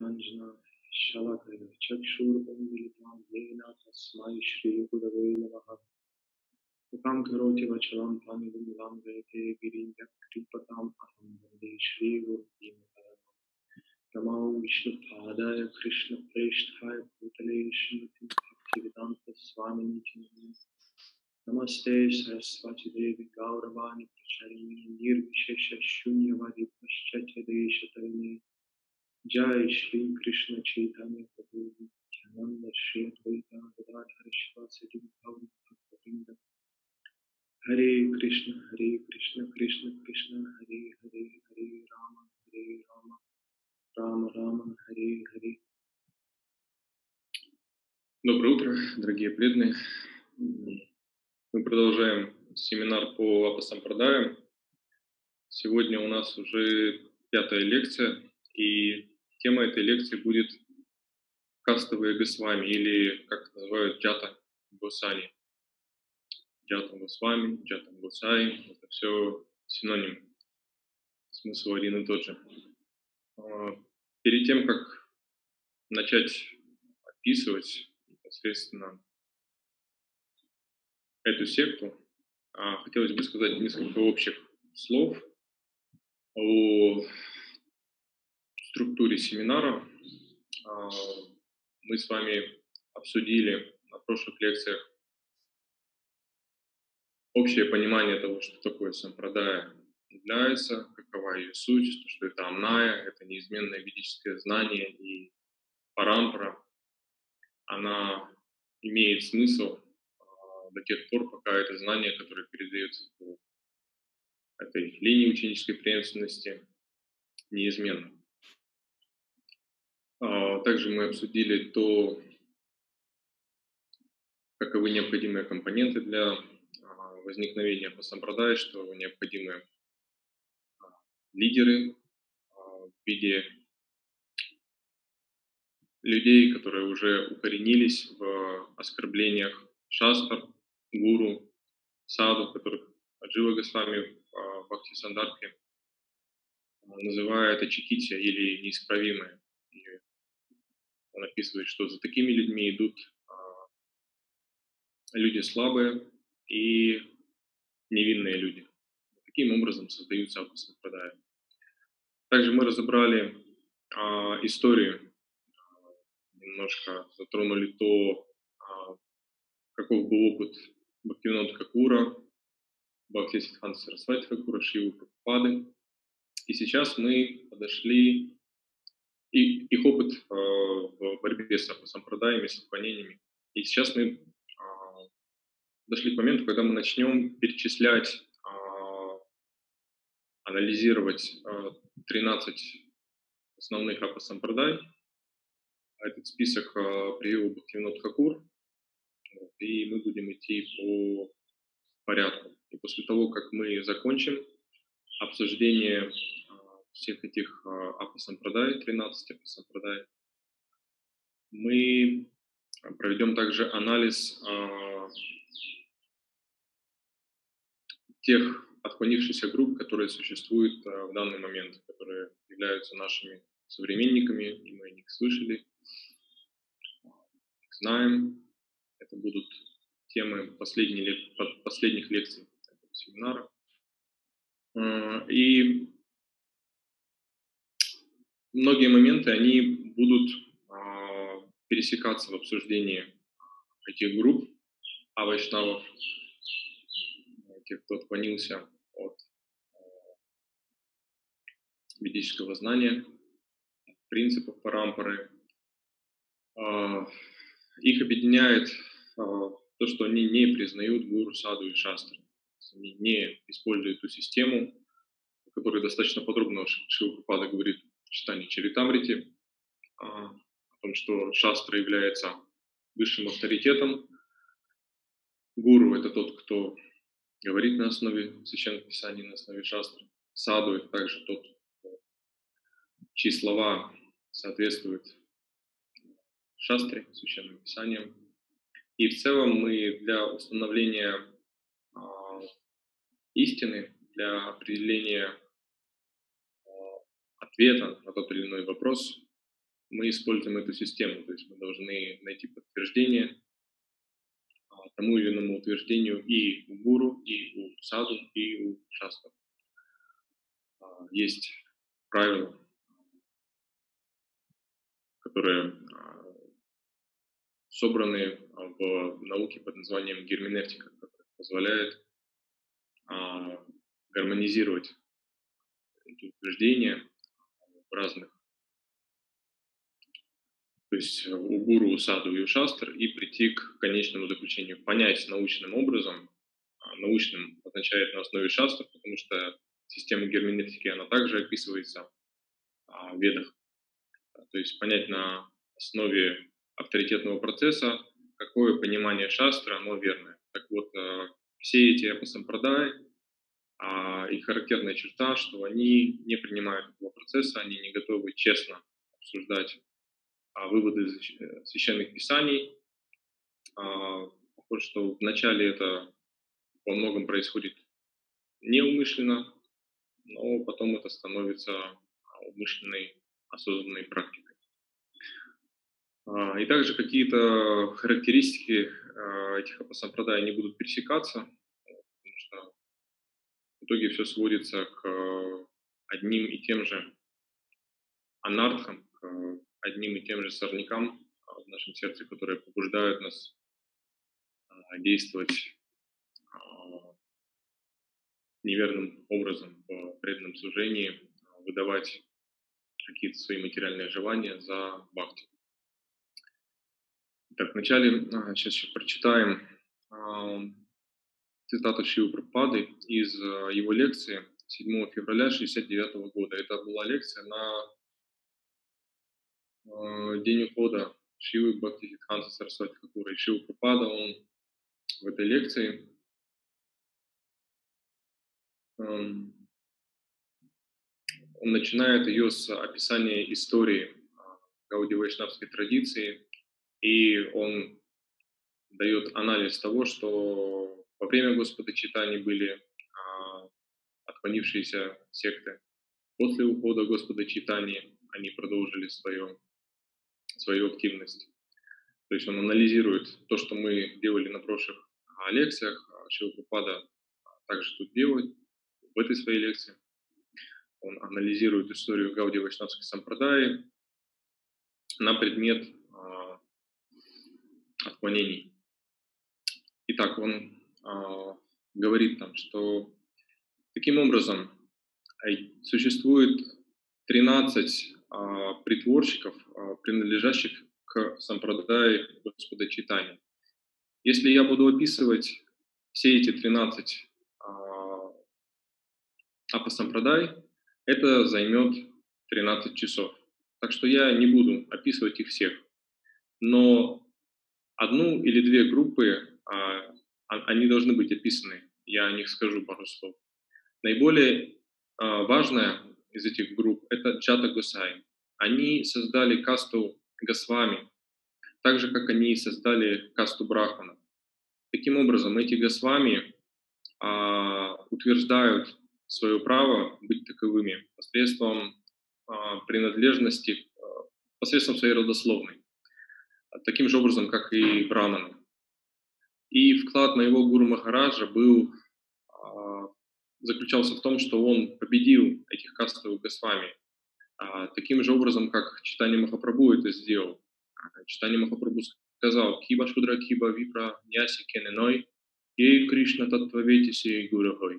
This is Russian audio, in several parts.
Anjana Shalakaya Chakshurpandilitam Yena Tasmai Shri Gurave Namaha Upam Karoti Vachalam Panivilam Vete Virinda Kripatam Aham Vande Shri Gurti Namao Vishnu Padaya Krishna Presthaya Bhutale Srimati Bhaktivedanta Swamini Namaste Saraswati Devi Gauravani Pracharini Nirvishesha Shunyavadi Paschatya Deshatarine Jai Shri Krishna Chaitanya Prabhu Nityananda Shri Advaita Gadadhar Shivasati Gauri Bhaktivinoda Hare Krishna Krishna Krishna Hare Hare Hare Rama Rama Rama Hare Hare. Доброе утро, дорогие преданные. Мы продолжаем семинар по апасампрадаям. Сегодня у нас уже 5-я лекция, и тема этой лекции будет кастовые госвами, или, как это называют, джата госани. Джатам госвами, джатам госаи, это все синонимы, смысл один и тот же. Перед тем, как начать описывать непосредственно эту секту, хотелось бы сказать несколько общих слов о структуре семинара. Мы с вами обсудили на прошлых лекциях общее понимание того, что такое сампрадая является, какова ее суть, что это амная, это неизменное ведическое знание, и парампара, она имеет смысл до тех пор, пока это знание, которое передается по этой линии ученической преемственности, неизменно. Также мы обсудили то, каковы необходимые компоненты для возникновения апасампрадай, что необходимы лидеры в виде людей, которые уже укоренились в оскорблениях шастр, гуру, саду, которых Аджива Госвами в Бхакти-Сандарбхе называет ачикития или неисправимые. И он описывает, что за такими людьми идут люди слабые и невинные люди. Таким образом создаются апасампрадаи. Также мы разобрали историю, немножко затронули то, каков был опыт Бхактивинода Тхакура, Бхактисиддханта Сарасвати Тхакура, Шривы Прабхупады. И сейчас мы подошли, их опыт в борьбе с апасампрадаями, с отклонениями. И сейчас мы дошли к моменту, когда мы начнем перечислять, анализировать 13 основных апасампрадай. Этот список привел Бхактивинод Тхакур, и мы будем идти по порядку. И после того, как мы закончим обсуждение всех этих апасампрадай, 13 апасампрадай, мы проведем также анализ тех отклонившихся групп, которые существуют в данный момент, которые являются нашими современниками, и мы о них слышали, знаем. Это будут темы последних лекций этого семинара. И многие моменты, они будут пересекаться в обсуждении этих групп, вайшнавов, тех, кто отклонился от ведического знания, принципов парампары. Их объединяет то, что они не признают гуру, саду и шастры. Они не используют ту систему, о которой достаточно подробно Шрила Прабхупада говорит в читании Чаритамрити, о том, что шастра является высшим авторитетом. Гуру — это тот, кто говорит на основе священных писаний, на основе шастры. Саду — это также тот, чьи слова соответствуют шастре, священным писаниям. И в целом мы для установления истины, для определения ответа на тот или иной вопрос, мы используем эту систему, то есть мы должны найти подтверждение тому или иному утверждению и у гуру, и у саду, и у шастры. Есть правила, которые собраны в науке под названием герменевтика, которая позволяет гармонизировать эти утверждения в разных, то есть у гуру, у саду и у шастр, и прийти к конечному заключению, понять научным образом. Научным означает на основе шастр, потому что система герменевтики, она также описывается в ведах. То есть понять на основе авторитетного процесса, какое понимание шастры, оно верное. Так вот, все эти апасампрадаи, их характерная черта, что они не принимают этого процесса, они не готовы честно обсуждать выводы священных писаний. Похоже, что вначале это во многом происходит неумышленно, но потом это становится умышленной, осознанной практикой. И также какие-то характеристики этих апасампрадай не будут пересекаться, потому что в итоге все сводится к одним и тем же анартхам, к одним и тем же сорнякам в нашем сердце, которые побуждают нас действовать неверным образом в преданном служении, выдавать какие-то свои материальные желания за бхакти. Так, вначале сейчас еще прочитаем цитату Шрилы Прабхупады из его лекции 7 февраля 1969 года. Это была лекция на день ухода Шрилы Бхактисиддханты Сарасвати Thакура. И Шрила Прабхупада, он в этой лекции он начинает ее с описания истории гаудия-вайшнавской традиции, и он дает анализ того, что во время Господа Чайтаньи были отклонившиеся секты. После ухода Господа Чайтаньи они продолжили свою активность. То есть он анализирует то, что мы делали на прошлых лекциях. Шрила Прабхупада также тут делает в этой своей лекции. Он анализирует историю гаудия-вайшнавской сампрадаи на предмет отклонений. Итак, он говорит там, что таким образом существует 13 притворщиков, принадлежащих к сампрадае Господа Чайтаньи. Если я буду описывать все эти 13 апасампрадай, это займет 13 часов. Так что я не буду описывать их всех. Но одну или две группы, они должны быть описаны. Я о них скажу пару слов. Наиболее важная из этих групп – это Джата Госай. Они создали касту Госвами, так же, как они создали касту Брахманов. Таким образом, эти Госвами утверждают свое право быть таковыми посредством принадлежности, посредством своей родословной, таким же образом, как и Браманы. И вклад моего гуру Махараджа заключался в том, что он победил этих кастовых Госвами, таким же образом, как Чайтанья Махапрабху это сделал. Чайтанья Махапрабху сказал: «Киба шудра киба випра няси кененой, ей Кришна таттваветиси гурахой».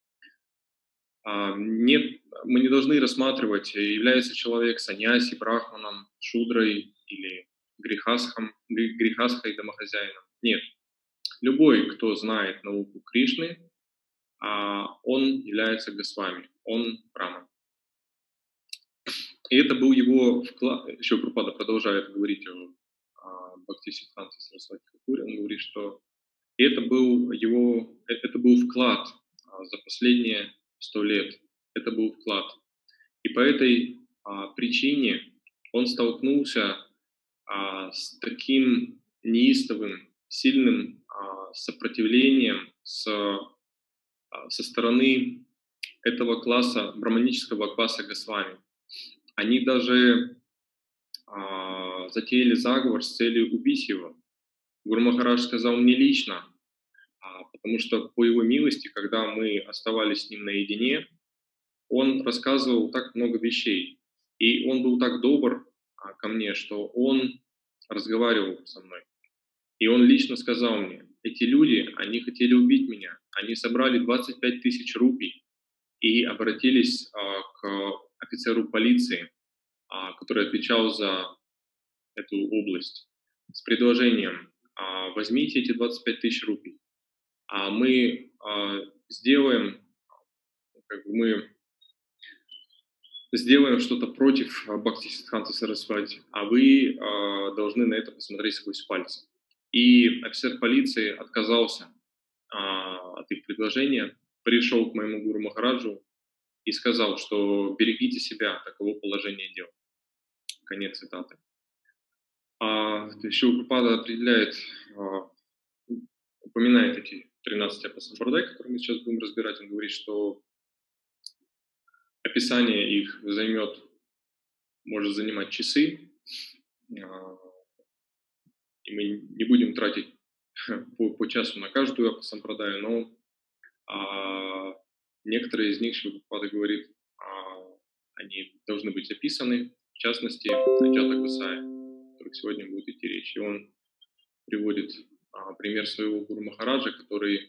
Нет, мы не должны рассматривать, является человек саньяси, брахманом, шудрой или грихасхой, домохозяином. Нет. Любой, кто знает науку Кришны, он является Госвами, он браман. И это был его вклад. Еще Прабхупада продолжает говорить о Бхактисиддханте Сарасвати Thакуре. Он говорит, что это был вклад за последние 100 лет. Это был вклад. И по этой причине он столкнулся с таким неистовым, сильным сопротивлением со стороны этого класса, браманического класса Госвами. Они даже затеяли заговор с целью убить его. Гуру Махарадж сказал мне лично, потому что по его милости, когда мы оставались с ним наедине, он рассказывал так много вещей. И он был так добр ко мне, что он разговаривал со мной. И он лично сказал мне: эти люди, они хотели убить меня. Они собрали 25 тысяч рупий и обратились к офицеру полиции, который отвечал за эту область, с предложением: возьмите эти 25 тысяч рупий, мы сделаем, мы сделаем что-то против Бхактисиддханты Сарасвати, а вы должны на это посмотреть сквозь пальцы. И офицер полиции отказался от их предложения, пришел к моему гуру Махараджу и сказал, что берегите себя, таково положение дел. Конец цитаты. Шрила Прабхупада определяет, упоминает эти 13 апасампрадай, которые мы сейчас будем разбирать. Он говорит, что описание их может занимать часы, и мы не будем тратить по часу на каждую апасампрадаю, но некоторые из них, Шрила Прабхупада говорит, они должны быть описаны, в частности, Аджата Госая, о которых сегодня будет идти речь. И он приводит пример своего гуру Махараджа, который,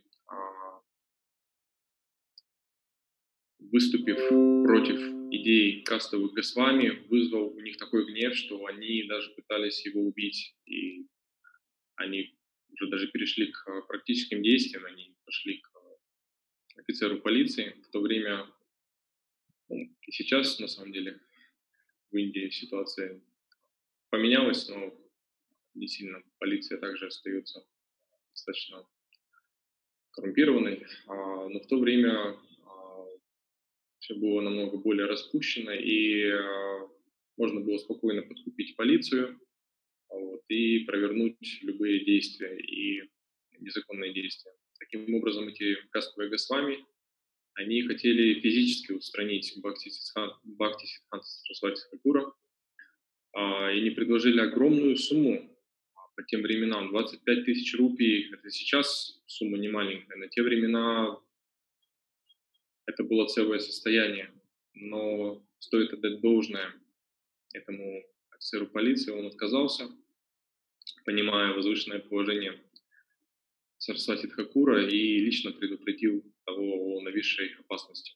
выступив против идей кастовых Госвами, вызвал у них такой гнев, что они даже пытались его убить, и они уже даже перешли к практическим действиям, они пошли к офицеру полиции. В то время, и сейчас, на самом деле, в Индии ситуация поменялась, но не сильно. Полиция также остается достаточно коррумпированной, но в то время все было намного более распущено, и можно было спокойно подкупить полицию и провернуть любые действия и незаконные действия. Таким образом, эти кастовые Госвами, они хотели физически устранить Бхактисиддханта Сарасвати Thakura, и не предложили огромную сумму по тем временам. 25 тысяч рупий – это сейчас сумма не маленькая, на те времена это было целое состояние. Но стоит отдать должное этому офицеру полиции, он отказался, понимая возвышенное положение Сарасвати Thakura, и лично предупредил того о нависшей опасности.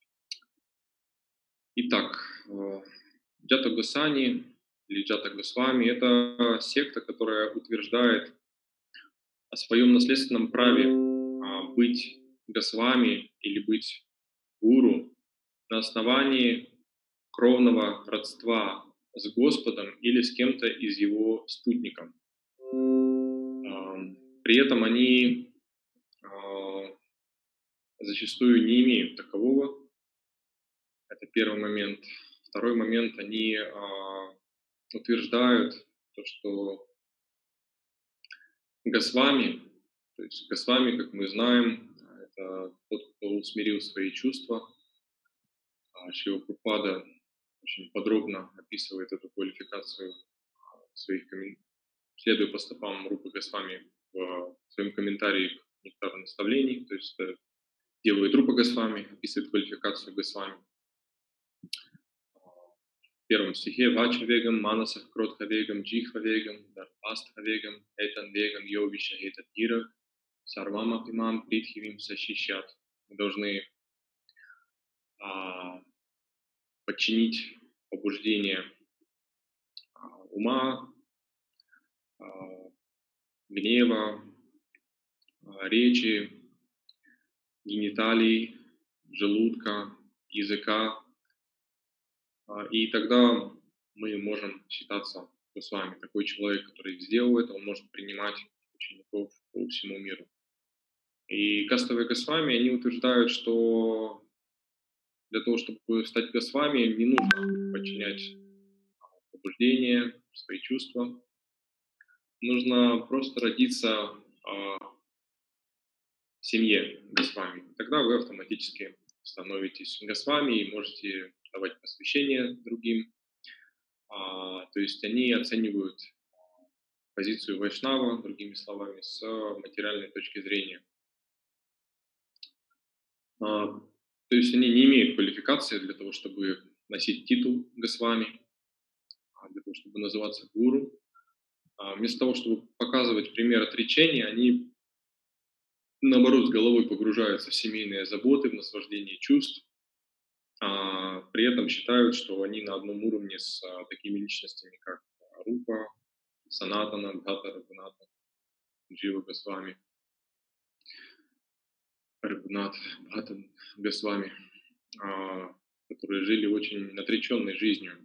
Итак, Джата Госани или Джата Госвами – это секта, которая утверждает о своем наследственном праве быть Госвами или быть гуру на основании кровного родства с Господом или с кем-то из его спутников. При этом они зачастую не имеют такового. Это первый момент. Второй момент, они утверждают то, что Госвами, то есть Госвами, как мы знаем, это тот, кто усмирил свои чувства. Шрила Прабхупада очень подробно описывает эту квалификацию в своих следуя по стопам Рупы Госвами в своем комментарии к нектару наставлений, то есть делает Рупа Госвами, описывает квалификацию Госвами. В первом стихе «Вача вегам, манасах кротха вегам, джихва вегам, дарпастха вегам, этан вегам, йовиша этат гирах, сарвам апимам притхивим сашишят». Мы должны подчинить побуждение ума, гнева, речи, гениталий, желудка, языка, и тогда мы можем считаться с вами. Такой человек, который сделал это, он может принимать учеников по всему миру. И кастовые Госвами, они утверждают, что для того, чтобы стать Госвами, не нужно подчинять побуждения, свои чувства. Нужно просто родиться в семье Госвами. Тогда вы автоматически становитесь Госвами и можете давать посвящение другим. То есть они оценивают позицию вайшнава, другими словами, с материальной точки зрения. То есть они не имеют квалификации для того, чтобы носить титул Госвами, для того, чтобы называться гуру. Вместо того, чтобы показывать пример отречения, они, наоборот, с головой погружаются в семейные заботы, в наслаждение чувств, при этом считают, что они на одном уровне с такими личностями, как Рупа, Санатана, Бхата, Рагуната, Джива Госвами, Рагунат, Бхата Госвами, которые жили очень отреченной жизнью.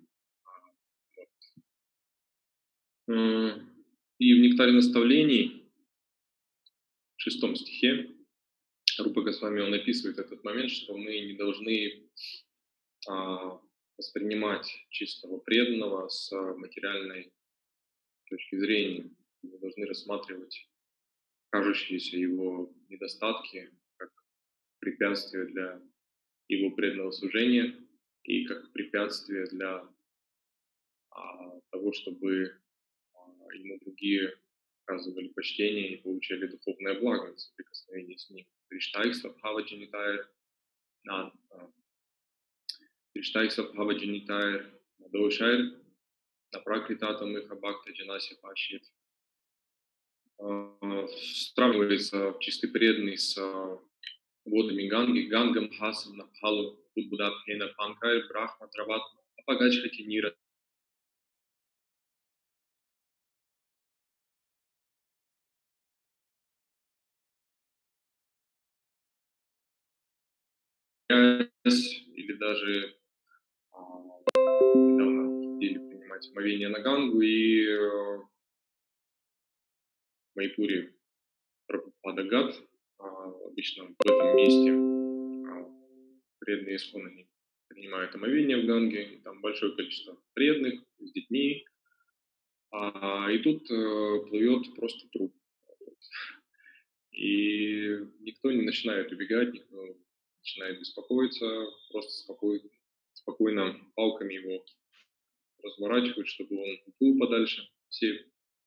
И в «Нектаре наставлений» в 6 стихе Рупа Госвами, он описывает этот момент, что мы не должны воспринимать чистого преданного с материальной точки зрения. Мы должны рассматривать кажущиеся его недостатки как препятствие для его преданного служения и как препятствие для того, чтобы ему другие оказывали почтение и получали духовное благо в соприкосновении с ним. Криштайк Сабхава Джанитайр, Надоушайр, Напракритатам Иха Бхакта Джанаси Пашит. Сравнивается чистый преданный с водами Ганги, Гангам Хасам Напхалу Будбудабхена Панкайр Брахма Драват Апагачхати Нира. Или даже недавно хотели принимать омовение на Гангу, и в Майпуре Прабхупада Гад, обычно в этом месте преданные искон, они принимают омовение в Ганге, и там большое количество преданных с детьми, и тут плывет просто труп. И никто не начинает убегать, никто не начинает беспокоиться, просто спокойно палками его разворачивают, чтобы он уплыл подальше. Все,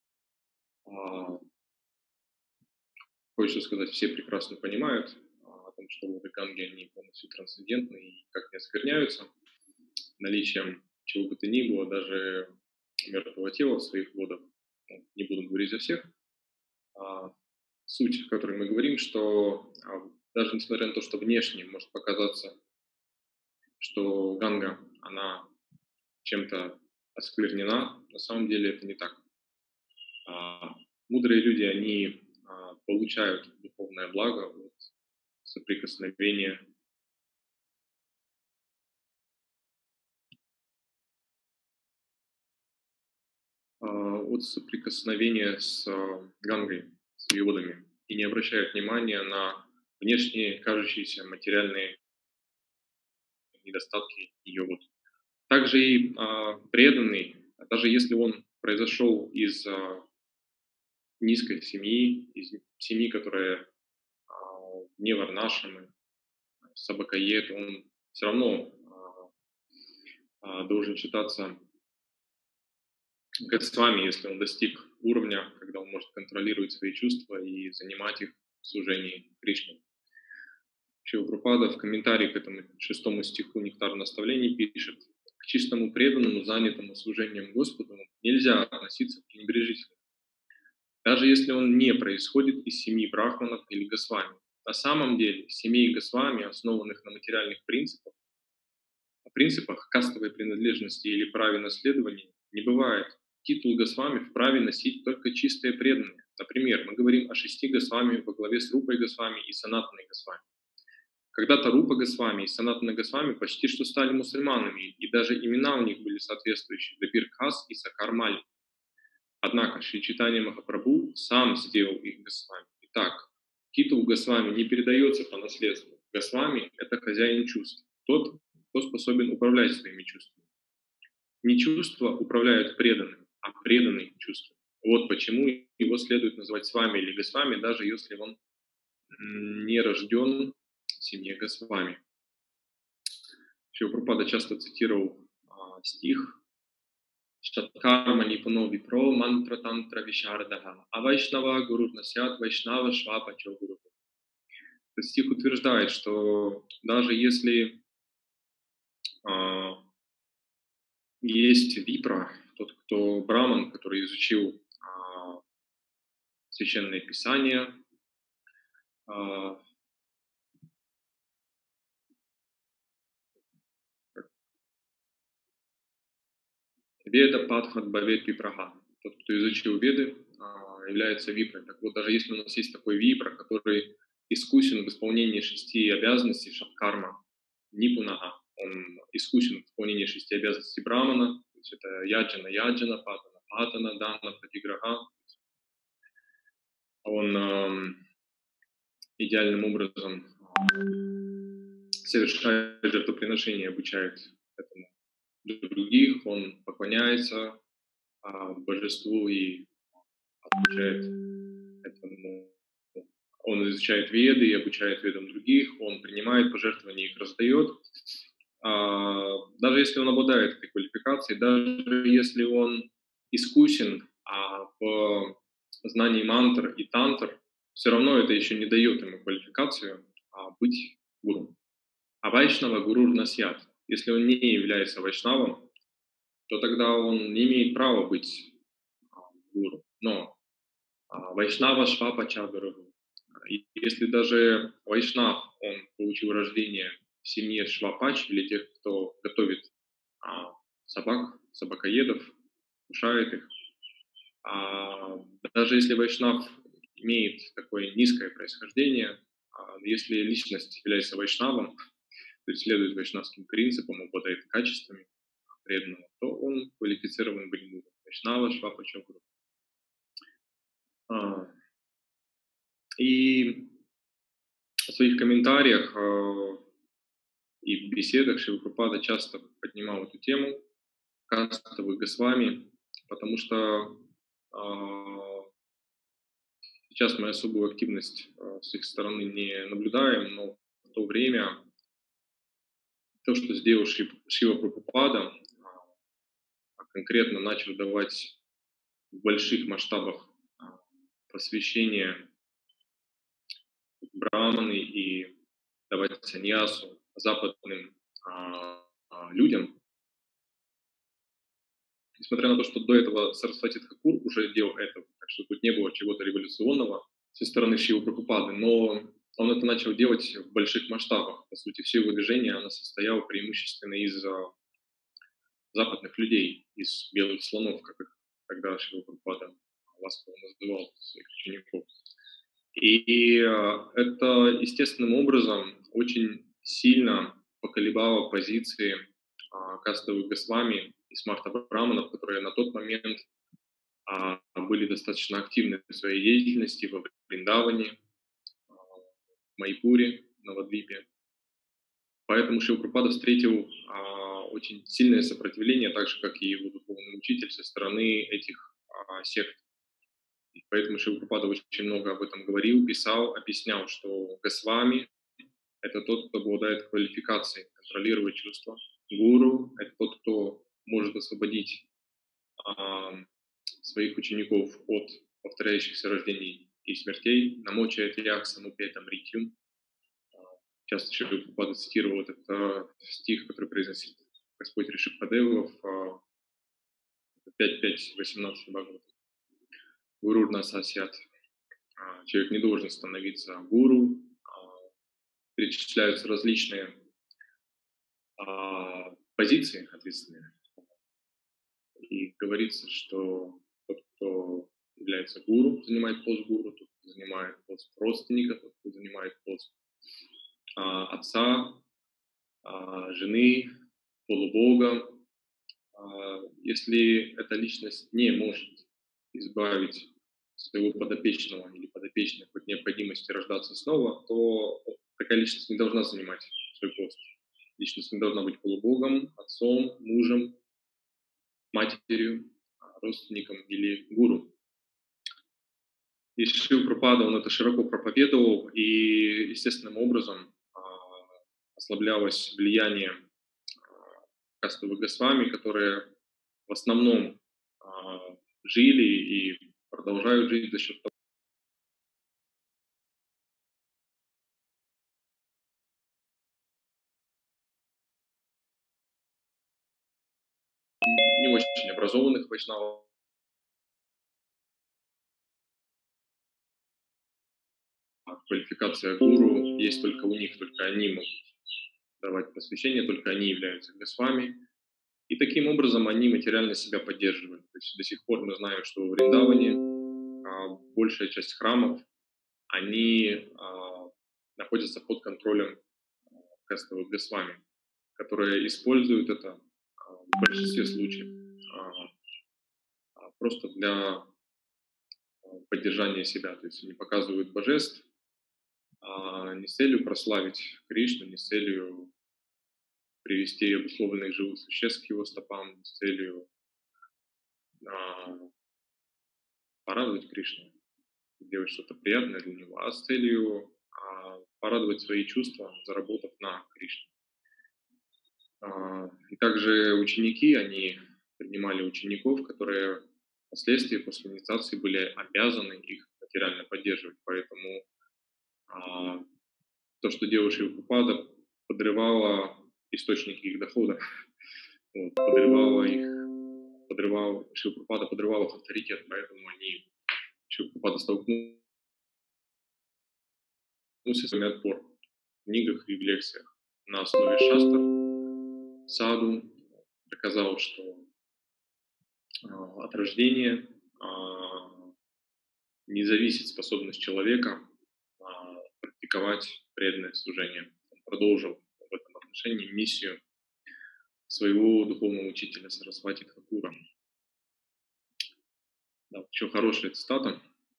хочется сказать, все прекрасно понимают о том, что воды Ганги, они полностью трансцендентны и никак не оскверняются наличием чего бы то ни было, даже мертвого тела в своих водах. Не буду говорить за всех. Суть, о которой мы говорим, что даже несмотря на то, что внешне может показаться, что Ганга, она чем-то осквернена, на самом деле это не так. Мудрые люди, они получают духовное благо от соприкосновения с Гангой, с ее водами, и не обращают внимания на внешние кажущиеся материальные недостатки ее вод. Также и преданный, даже если он произошел из низкой семьи, из семьи, которая не варнашамы, сабакаед, он все равно должен считаться Госвами, если он достиг уровня, когда он может контролировать свои чувства и занимать их в служении Кришне. Шрила Прабхупада в комментарии к этому 6 стиху «Нектар наставлений» пишет: «К чистому преданному, занятому служением Господу нельзя относиться пренебрежительно, даже если он не происходит из семьи брахманов или Госвами. На самом деле, семей Госвами, основанных на материальных принципах кастовой принадлежности или праве наследования, не бывает. Титул Госвами вправе носить только чистые преданные. Например, мы говорим о 6 Госвами во главе с Рупой Госвами и Санатаной Госвами. Когда-то Рупа Госвами и Санатана Госвами почти что стали мусульманами, и даже имена у них были соответствующие: Дабир Хас и Сакар Мали. Однако Шри Чайтанья Махапрабху сам сделал их Госвами. Итак, титул Госвами не передается по наследству. Госвами – это хозяин чувств, тот, кто способен управлять своими чувствами. Не чувства управляют преданным, а преданный чувством. Вот почему его следует называть с вами или Госвами, даже если он не рожден в семье Госвами. Шрила Прабхупада часто цитировал стих Шаткарма Нипуно Випро Мантра Тантра Вишардаха, а Вайшнава Гуру Насят Вайшнава Швапачо Гуру. Этот стих утверждает, что даже если а, есть випра, тот, кто браман, который изучил священное писание, а, Веда Падхат Бавет Випраха. Тот, кто изучил Веды, является випрой. Так вот, даже если у нас есть такой випра, который искусен в исполнении 6 обязанностей шаткарма, нипунага, он искусен в исполнении 6 обязанностей брамана, то есть это яджана, патана, дана, пратиграха. Он идеальным образом совершает жертвоприношение, обучает этому других, он поклоняется божеству и обучает этому. Он изучает веды и обучает ведам других, он принимает пожертвования и их раздает. Даже если он обладает этой квалификацией, даже если он искусен в знании мантр и тантр, все равно это еще не дает ему квалификацию быть гуру. А вайшнава гуру насят. Если он не является вайшнавом, то тогда он не имеет права быть гуру. Но вайшнава швапача гуру. Если даже вайшнав, он получил рождение в семье швапач или тех, кто готовит собак, собакоедов, кушает их, даже если вайшнав имеет такое низкое происхождение, если личность является вайшнавом, то есть следует вайшнавским принципам, обладает качествами преданного, то он квалифицирован быть гуру. Вайшнава швапача гуру. И в своих комментариях и в беседах Шрила Прабхупада часто поднимал эту тему кастовых госвами, потому что сейчас мы особую активность с их стороны не наблюдаем, но в то время то, что сделал Шрила Прабхупада, конкретно начал давать в больших масштабах посвящение браманы и давать саньясу западным людям, несмотря на то, что до этого Сарасвати Тхакур уже делал это, так что тут не было чего-то революционного со стороны Шрилы Прабхупады, но он это начал делать в больших масштабах. По сути, все его движение оно состояло преимущественно из западных людей, из белых слонов, как их тогда Шрила Прабхупада ласково называл своих учеников. И это естественным образом очень сильно поколебало позиции кастовых госвами и смарта браманов, которые на тот момент были достаточно активны в своей деятельности во Вриндаване, в Майпуре, Навадвипе. Поэтому Шрила Прабхупада встретил очень сильное сопротивление, так же, как и его духовный учитель, со стороны этих сект. И поэтому Шрила Прабхупада очень много об этом говорил, писал, объяснял, что Госвами – это тот, кто обладает квалификацией контролировать чувства. Гуру – это тот, кто может освободить своих учеников от повторяющихся рождений и смертей. Намоча ятьях самупетам ритьюм. Часто Шрила Прабхупада цитировал этот стих, который произносит Господь Ришабхадева в 5.5.18 Бхагавата. Гуру насасят. Человек не должен становиться гуру. Перечисляются различные позиции ответственные. И говорится, что тот, кто является гуру, занимает пост гуру, тот, кто занимает пост родственника, тот, кто занимает пост отца, жены, полубога. Если эта личность не может избавить своего подопечного или подопечных от необходимости рождаться снова, то такая личность не должна занимать свой пост. Личность не должна быть полубогом, отцом, мужем, матерью, родственником или гуру. И Шрила Прабхупада, он это широко проповедовал, и естественным образом ослаблялось влияние кастовых госвами, которые в основном жили и продолжают жить за счет того, не очень образованных вайшнавов. Квалификация гуру есть только у них, только они могут давать посвящение, только они являются госвами. И таким образом они материально себя поддерживают. То есть до сих пор мы знаем, что в Вриндаване большая часть храмов, они находятся под контролем кастовых госвами, которые используют это в большинстве случаев просто для поддержания себя. То есть они показывают божеств не с целью прославить Кришну, не с целью привести обусловленных живых существ к его стопам, с целью порадовать Кришну, сделать что-то приятное для него, а с целью порадовать свои чувства, заработав на Кришну. И также ученики, они принимали учеников, которые впоследствии после инициации были обязаны их материально поддерживать. Поэтому то, что делал Шрила Прабхупада, подрывало источники их дохода, Шрила Прабхупада подрывал их авторитет, поэтому Шрила Прабхупада столкнулся с вами отпор в книгах и в лекциях на основе шастр. Саду доказал, что от рождения не зависит способность человека практиковать преданное служение. Он продолжил в этом отношении миссию своего духовного учителя Сарасвати Тхакура. Да, еще хорошая цитата,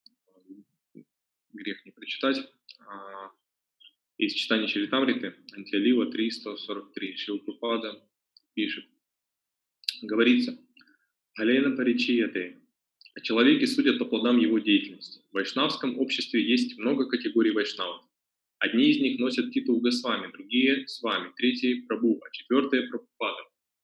грех не прочитать. Из читания Чаритамриты, Антиалила 3.143, Шрила Прабхупада пишет, говорится, Галена Паричияте, о человеке судят по плодам его деятельности. В вайшнавском обществе есть много категорий вайшнавов. Одни из них носят титул Госвами, другие – Свами, третьи – Прабху, а четвертые – Прабхупада.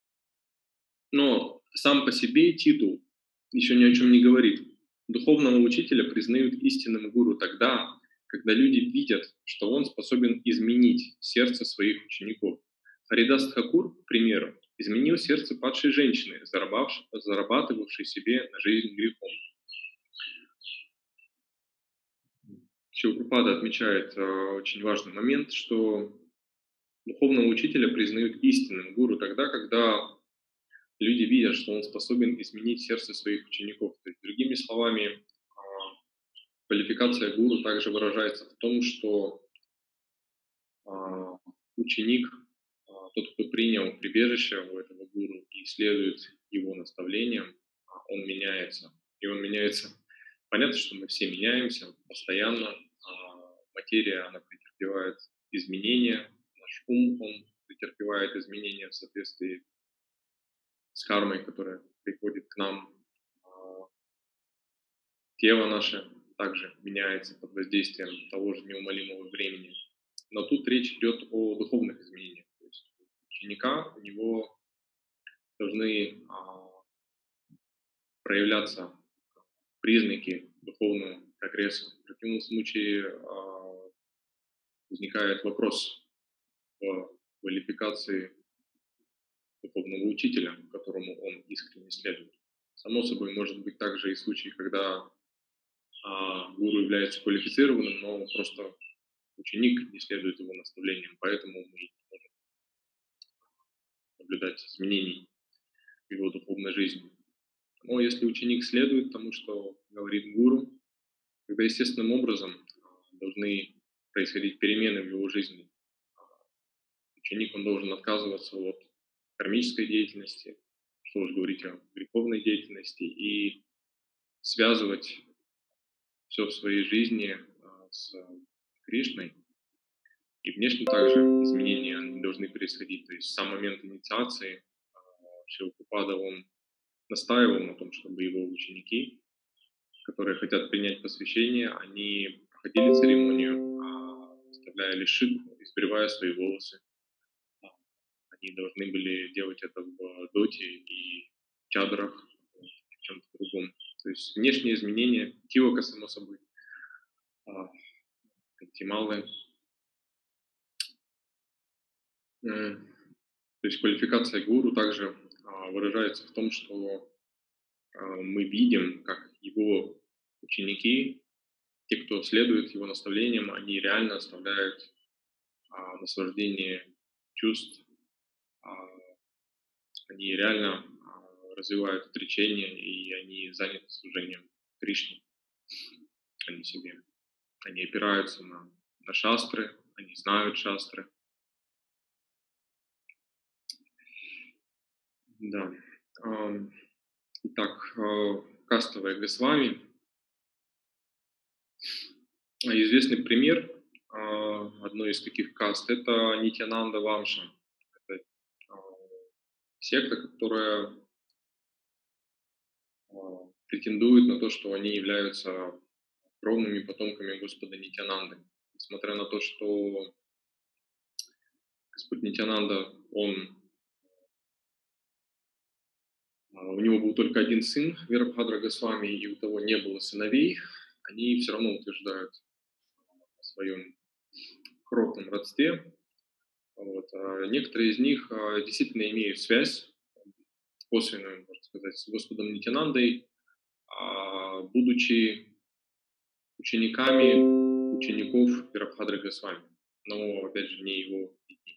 Но сам по себе титул еще ни о чем не говорит. Духовного учителя признают истинным гуру тогда, когда люди видят, что он способен изменить сердце своих учеников. Харидас Тхакур, к примеру, изменил сердце падшей женщины, зарабатывавшей себе на жизнь грехом. Шрила Прабхупада отмечает очень важный момент, что духовного учителя признают истинным гуру тогда, когда люди видят, что он способен изменить сердце своих учеников. То есть, другими словами, квалификация гуру также выражается в том, что ученик, тот, кто принял прибежище у этого гуру и следует его наставлениям, он меняется. И он меняется. Понятно, что мы все меняемся постоянно. Материя, она претерпевает изменения. Наш ум, он претерпевает изменения в соответствии с кармой, которая приходит к нам. Тело наше также меняется под воздействием того же неумолимого времени. Но тут речь идет о духовных изменениях. То есть у ученика, у него должны проявляться признаки духовного прогресса. В противном случае возникает вопрос в квалификации духовного учителя, которому он искренне следует. Само собой, может быть также и случаи, когда гуру является квалифицированным, но просто ученик не следует его наставлениям, поэтому мы не можем наблюдать изменений в его духовной жизни. Но если ученик следует тому, что говорит гуру, тогда естественным образом должны происходить перемены в его жизни. Ученик, он должен отказываться от кармической деятельности, что уж говорить о греховной деятельности, и связывать все в своей жизни с Кришной. И внешне также изменения не должны происходить. То есть в сам момент инициации Шрила Прабхупада, он настаивал на том, чтобы его ученики, которые хотят принять посвящение, они проходили церемонию, вставляя шипку, избривая свои волосы. Они должны были делать это в доте и чадрах, в чем-то другом. То есть внешние изменения, тилока, само собой, кантималы. То есть квалификация гуру также выражается в том, что мы видим, как его ученики, те, кто следует его наставлениям, они реально оставляют наслаждение чувств, они реально развивают отречение, и они заняты служением Кришне, а не себе. Они опираются на шастры, они знают шастры. Да. Итак, кастовые Госвами. Известный пример одной из таких каст – это Нитьянанда Вамша. Это секта, которая претендует на то, что они являются кровными потомками Господа Нитьянанды. Несмотря на то, что Господь Нитьянанда, у него был только один сын, Вирабхадра Госвами, и у того не было сыновей, они все равно утверждают о своем кровном родстве. Вот. Некоторые из них действительно имеют связь, косвенную, можно сказать, с Господом Нитьянандой, будучи учениками учеников Вирабхадры Госвами, но, опять же, не его детей.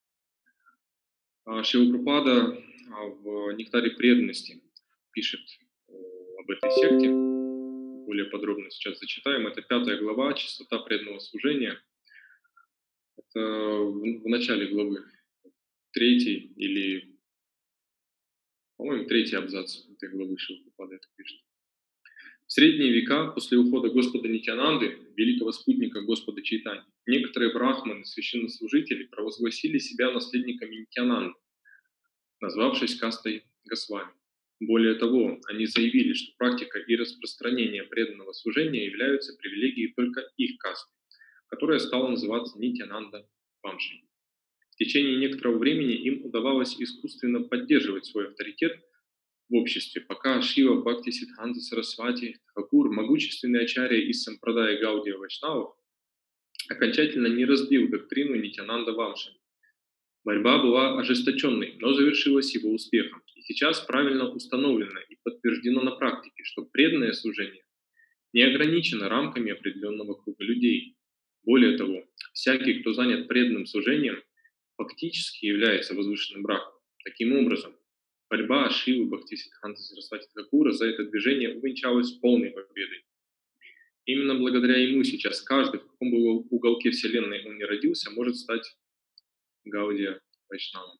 Шрила Прабхупада в «Нектаре преданности» пишет об этой секте, более подробно сейчас зачитаем. Это 5 глава «Чистота преданного служения». Это в начале главы 3 или, по-моему, 3 абзац этой главы Шрила Прабхупада это пишет. В средние века, после ухода Господа Нитьянанды, великого спутника Господа Чайтаньи, некоторые брахманы, священнослужители, провозгласили себя наследниками Нитьянанды, назвавшись кастой Госвами. Более того, они заявили, что практика и распространение преданного служения являются привилегией только их касты, которая стала называться Нитьянанда Вамшей. В течение некоторого времени им удавалось искусственно поддерживать свой авторитет в обществе, пока Шрила Бхактисиддханта Сарасвати Тхакур, могущественный ачарья из Сампрадая Гаудия Вайшнавов, окончательно не разбил доктрину Нитьянанда Вамши. Борьба была ожесточенной, но завершилась его успехом. И сейчас правильно установлено и подтверждено на практике, что преданное служение не ограничено рамками определенного круга людей. Более того, всякий, кто занят преданным служением, фактически является возвышенным брахманом. Таким образом, борьба Шривы Бхактисиддханты Сарасвати Тхакура за это движение увенчалась полной победой. Именно благодаря ему сейчас каждый, в каком бы уголке Вселенной он ни родился, может стать Гаудия Вайшнавом.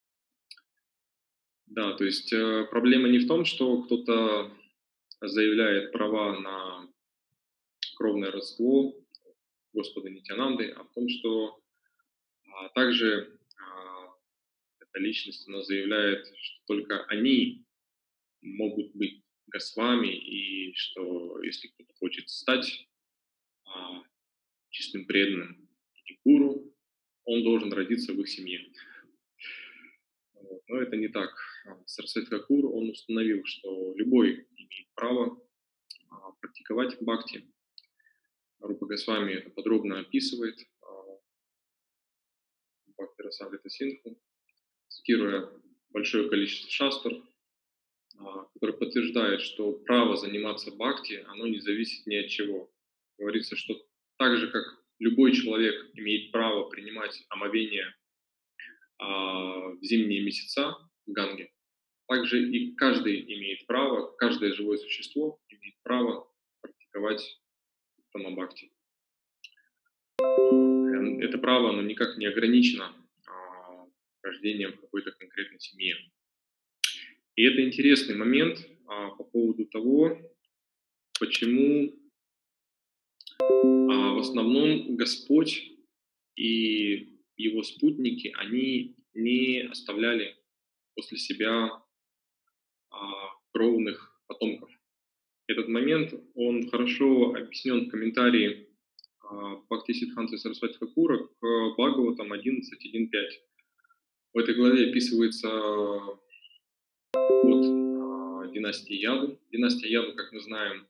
Да, то есть проблема не в том, что кто-то заявляет права на кровное родство Господа Нитьянанды, а в том, что также эта личность, она заявляет, что только они могут быть Госвами, и что если кто-то хочет стать чистым преданным и гуру, он должен родиться в их семье. Вот. Но это не так. Сарасвати Тхакур, он установил, что любой имеет право практиковать бхакти. Рупа Госвами это подробно описывает в Бхакти Расамрита Синдху, цитируя большое количество шастр, который подтверждает, что право заниматься бхакти, оно не зависит ни от чего. Говорится, что так же, как любой человек имеет право принимать омовение в зимние месяца в Ганге, также и каждый имеет право, каждое живое существо имеет право практиковать тамабхакти. Это право, оно никак не ограничено рождением в какой-то конкретной семье. И это интересный момент по поводу того, почему в основном Господь и его спутники, они не оставляли после себя кровных потомков. Этот момент, он хорошо объяснен в комментарии Бхактисиддханты Сарасвати Тхакура к Бхагаватам 11.1.5. В этой главе описывается династии Яду. Династия Яду, как мы знаем,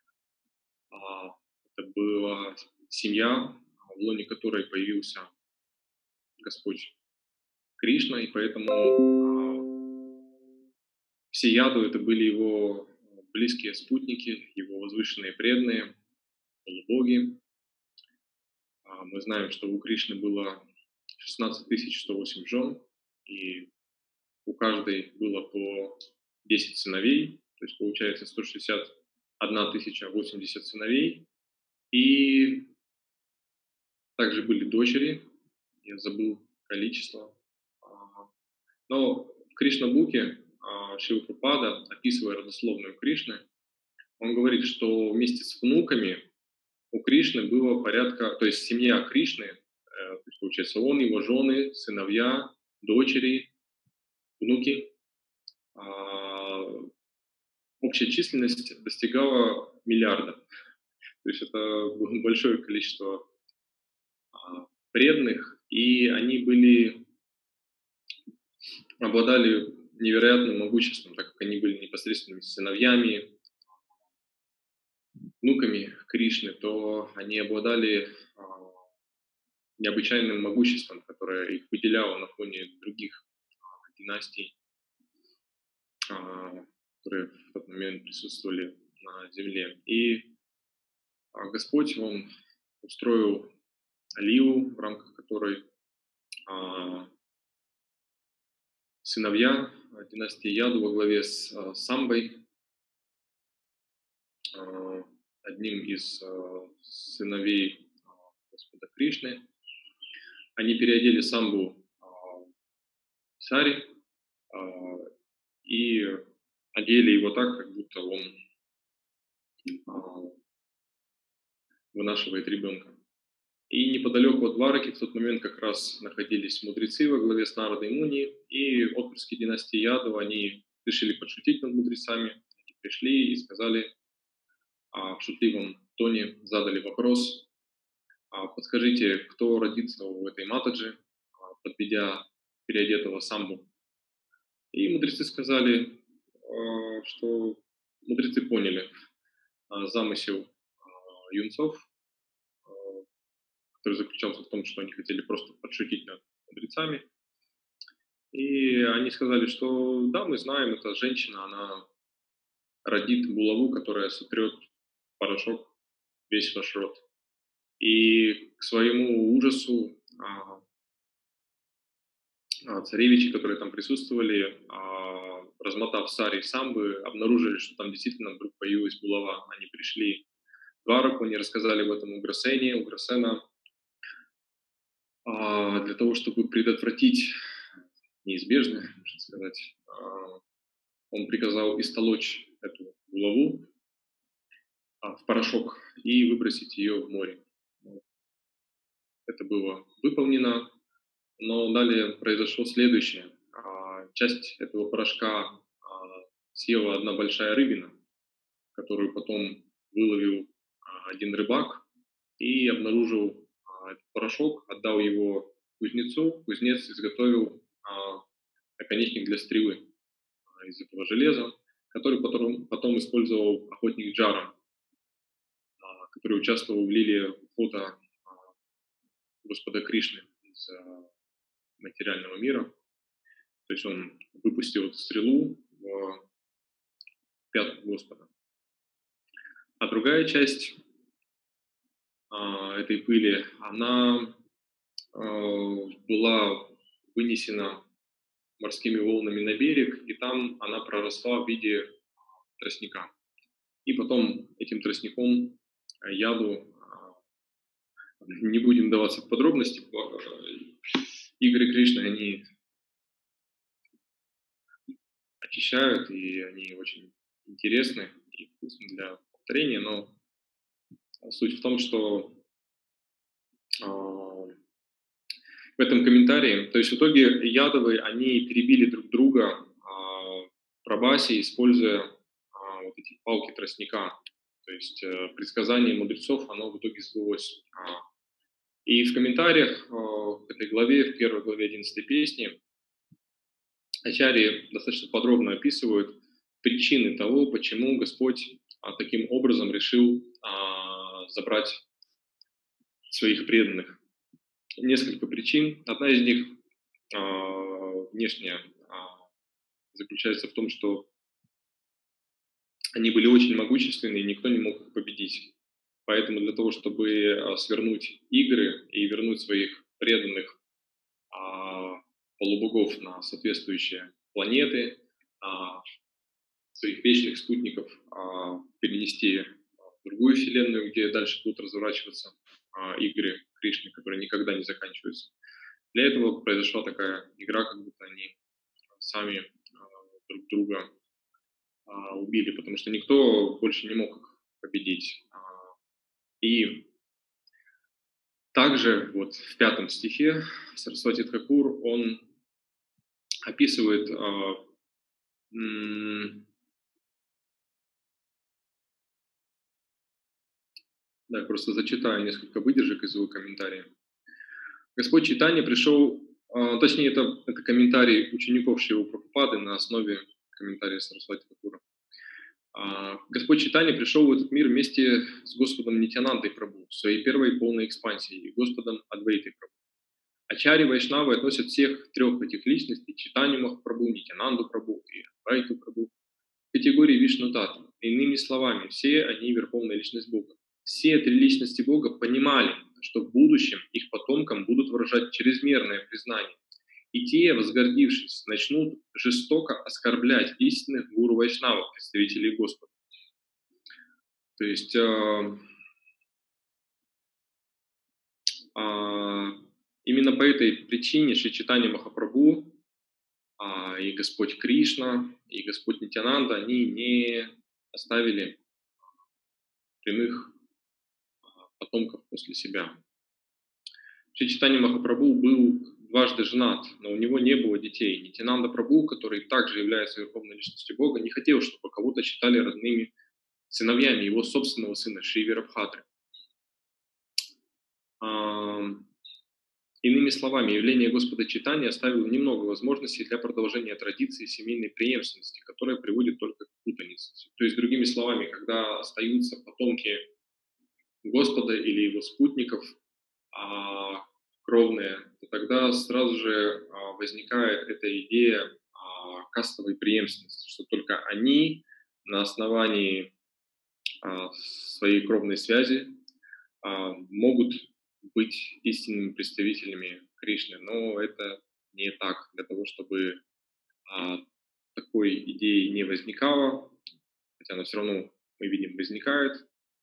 это была семья, в лоне которой появился Господь Кришна, и поэтому все Яду это были его близкие спутники, его возвышенные преданные, полубоги. Мы знаем, что у Кришны было 16 108 жен, и у каждой было по 10 сыновей, то есть получается 161 080 сыновей. И также были дочери, я забыл количество. Но в Кришна-буке Шрила Прабхупада, описывая родословную Кришны, он говорит, что вместе с внуками у Кришны было порядка, то есть семья Кришны, то есть получается он, его жены, сыновья, дочери, внуки, общая численность достигала миллиарда. То есть это было большое количество преданных, и они обладали невероятным могуществом, так как они были непосредственными сыновьями, внуками Кришны, то они обладали необычайным могуществом, которое их выделяло на фоне других династий, которые в тот момент присутствовали на земле. И Господь, Он устроил лилу, в рамках которой сыновья династии Яду во главе с Самбой, одним из сыновей Господа Кришны, они переодели Самбу в сари и одели его так, как будто он вынашивает ребенка. И неподалеку от Двараки в тот момент как раз находились мудрецы во главе с Нарадой и Муни, и отпрыски династии Яду, они решили подшутить над мудрецами, они пришли и сказали, в шутливом тоне задали вопрос: подскажите, кто родится в этой Матаджи, подведя переодетого Самбу. И мудрецы сказали, что мудрецы поняли замысел юнцов, который заключался в том, что они хотели просто подшутить над мудрецами. И они сказали, что да, мы знаем, эта женщина, она родит булаву, которая сотрет в порошок весь ваш род. И к своему ужасу царевичи, которые там присутствовали, размотав сари и самбы, обнаружили, что там действительно вдруг появилась булава. Они пришли в Двараку, они рассказали об этом Уграсене. Уграсена для того, чтобы предотвратить неизбежное, можно сказать, он приказал истолочь эту булаву в порошок и выбросить ее в море. Это было выполнено, но далее произошло следующее. Часть этого порошка съела одна большая рыбина, которую потом выловил один рыбак и обнаружил этот порошок, отдал его кузнецу. Кузнец изготовил наконечник для стрелы из этого железа, который потом использовал охотник Джара, который участвовал в лиле фото Господа Кришны из материального мира. То есть он выпустил эту стрелу в пятку Господа. А другая часть этой пыли, она была вынесена морскими волнами на берег, и там она проросла в виде тростника. И потом этим тростником Яду, не будем вдаваться в подробности, игры Кришны, они очищают, и они очень интересны и вкусны для повторения, но суть в том, что в этом комментарии, то есть в итоге Ядовы, они перебили друг друга в Прабасе, используя вот эти палки тростника. То есть предсказание мудрецов, оно в итоге сбылось. И в комментариях к этой главе, в первой главе 11 песни, Ачарьи достаточно подробно описывают причины того, почему Господь таким образом решил забрать своих преданных. Несколько причин. Одна из них внешняя заключается в том, что они были очень могущественны, и никто не мог их победить. Поэтому для того, чтобы свернуть игры и вернуть своих преданных полубогов на соответствующие планеты, своих вечных спутников перенести в другую вселенную, где дальше будут разворачиваться игры Кришны, которые никогда не заканчиваются. Для этого произошла такая игра, как будто они сами друг друга убили, потому что никто больше не мог их победить. И также вот в 5 стихе Сарасвати Тхакур, он описывает да, я просто зачитаю несколько выдержек из его комментария. Господь Чайтанья пришел, точнее, это комментарий учеников Шрилы Прабхупады на основе комментария Сарасвати Тхакура. Господь Чайтанья пришел в этот мир вместе с Господом Нитьянандой Прабху, своей первой полной экспансией, и Господом Адвайтой Прабху. Ачарьи Вайшнавы относят всех трех этих личностей, Чайтанью Махапрабху, Нитьянанду Прабху и Адвайту Прабху, в категории Вишну Татвы. Иными словами, все они Верховная Личность Бога. Все три личности Бога понимали, что в будущем их потомкам будут выражать чрезмерное признание. И те, возгордившись, начнут жестоко оскорблять истинных гуру Вайшнавов, представителей Господа. То есть именно по этой причине Шри Чайтанья Махапрабху и Господь Кришна, и Господь Нитьянанда, они не оставили прямых потомков после себя. Шри Чайтанья Махапрабху был дважды женат, но у него не было детей. Нитьянанда Прабху, который также является Верховной Личностью Бога, не хотел, чтобы кого-то считали родными сыновьями его собственного сына Шри Вирабхадры. Иными словами, явление Господа Чайтаньи оставило немного возможностей для продолжения традиции семейной преемственности, которая приводит только к путанице. То есть, другими словами, когда остаются потомки Господа или его спутников кровные, то тогда сразу же возникает эта идея кастовой преемственности, что только они на основании своей кровной связи могут быть истинными представителями Кришны, но это не так. Для того, чтобы такой идеи не возникало, хотя она все равно, мы видим, возникает,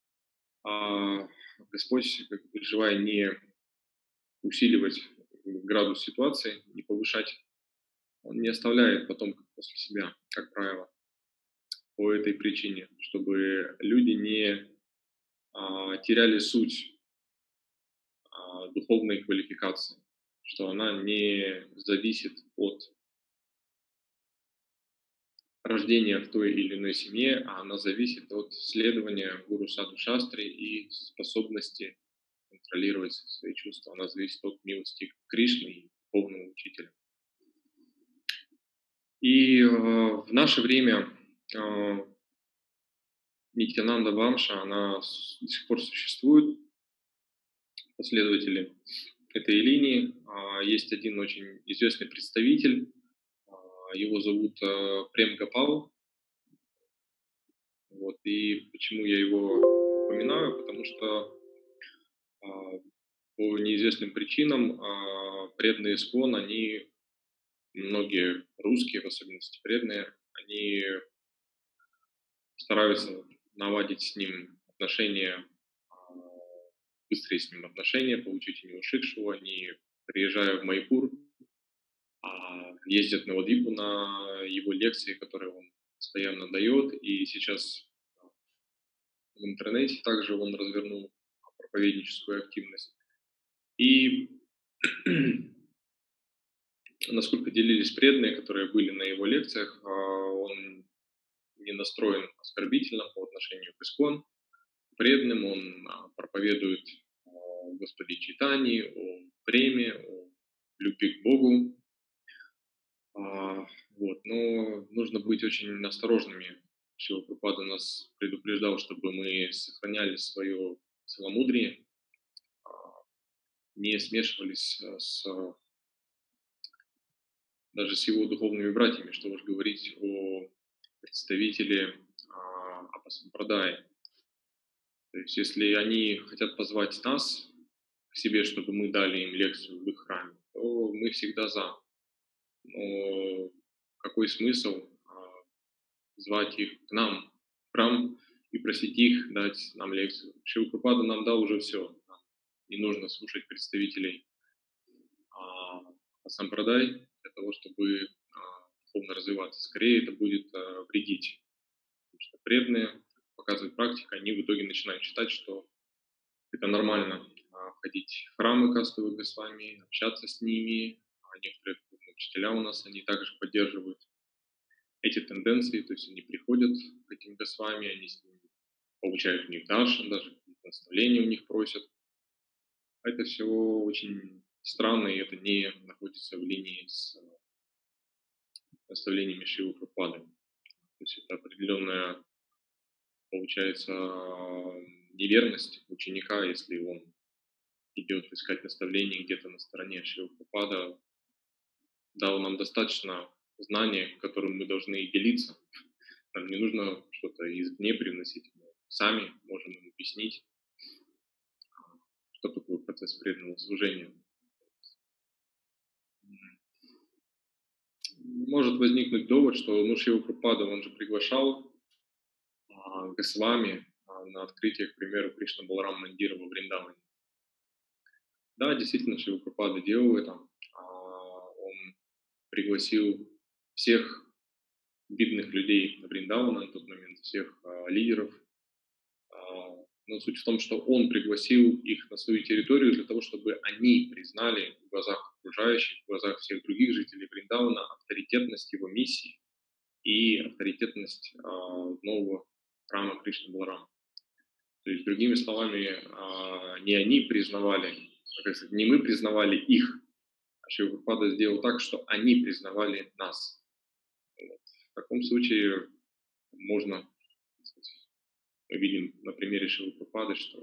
Господь, желая не усиливать градус ситуации, не повышать, он не оставляет потомков после себя, как правило, по этой причине, чтобы люди не теряли суть духовной квалификации, что она не зависит от рождения в той или иной семье, а она зависит от следования гуру саду шастре и способности контролировать свои чувства. Она зависит от милости Кришны и духовного учителя. И в наше время Нитьянанда Вамша, она до сих пор существует, последователи этой линии. Есть один очень известный представитель, его зовут Прем Гопал. Вот. И почему я его упоминаю? Потому что по неизвестным причинам преданные ИСККОН, они, многие русские, в особенности преданные, они стараются наладить с ним отношения, быстрее с ним отношения, получить у него шикшу. Они, приезжая в Майпур, ездят на Вадвипу на его лекции, которые он постоянно дает. И сейчас в интернете также он развернул проповедническую активность. И насколько делились преданные, которые были на его лекциях, он не настроен оскорбительно по отношению к ИСККОН. Преданным он проповедует о Господе Чайтаньи, о преме, о любви к Богу. Вот. Но нужно быть очень осторожными. Шрила Прабхупада нас предупреждал, чтобы мы сохраняли свое целомудрие, а, не смешивались даже с его духовными братьями, что уж говорить о представителе Апасампрадая. То есть если они хотят позвать нас к себе, чтобы мы дали им лекцию в их храме, то мы всегда за. Но какой смысл звать их к нам в храм и просить их дать нам лекцию? Шрила Прабхупада нам дал уже все. Не нужно слушать представителей Сампрадай для того, чтобы духовно развиваться. Скорее это будет вредить. Потому что преданные, показывает практика, они в итоге начинают считать, что это нормально ходить в храмы кастовых госвами, общаться с ними. Некоторые учителя у нас, они также поддерживают эти тенденции, то есть они приходят к этим госвами, они с ними получают у них даршан, даже наставления у них просят. Это все очень странно, и это не находится в линии с наставлениями Шрилы Прабхупады. То есть это определенная, получается, неверность ученика, если он идет искать наставлений где-то на стороне. Шрила Прабхупада дал нам достаточно знаний, которым мы должны делиться. Нам не нужно что-то извне привносить. Мы сами можем им объяснить, что такое процесс преданного служения. Может возникнуть довод, что Шрила Прабхупада, он же приглашал Госвами на открытие, к примеру, Кришна Баларам Мандира во Вриндаване. Да, действительно, Шрила Прабхупада делал это. Он пригласил всех видных людей на Вриндавана на тот момент, всех лидеров. Но суть в том, что он пригласил их на свою территорию для того, чтобы они признали в глазах окружающих, в глазах всех других жителей Вриндавана авторитетность его миссии и авторитетность нового храма Кришны Баларама. То есть, другими словами, не они признавали, как сказать, не мы признавали их, а Шрила Прабхупада сделал так, что они признавали нас. Вот. В таком случае можно, сказать, мы видим на примере Шрилы Прабхупады, что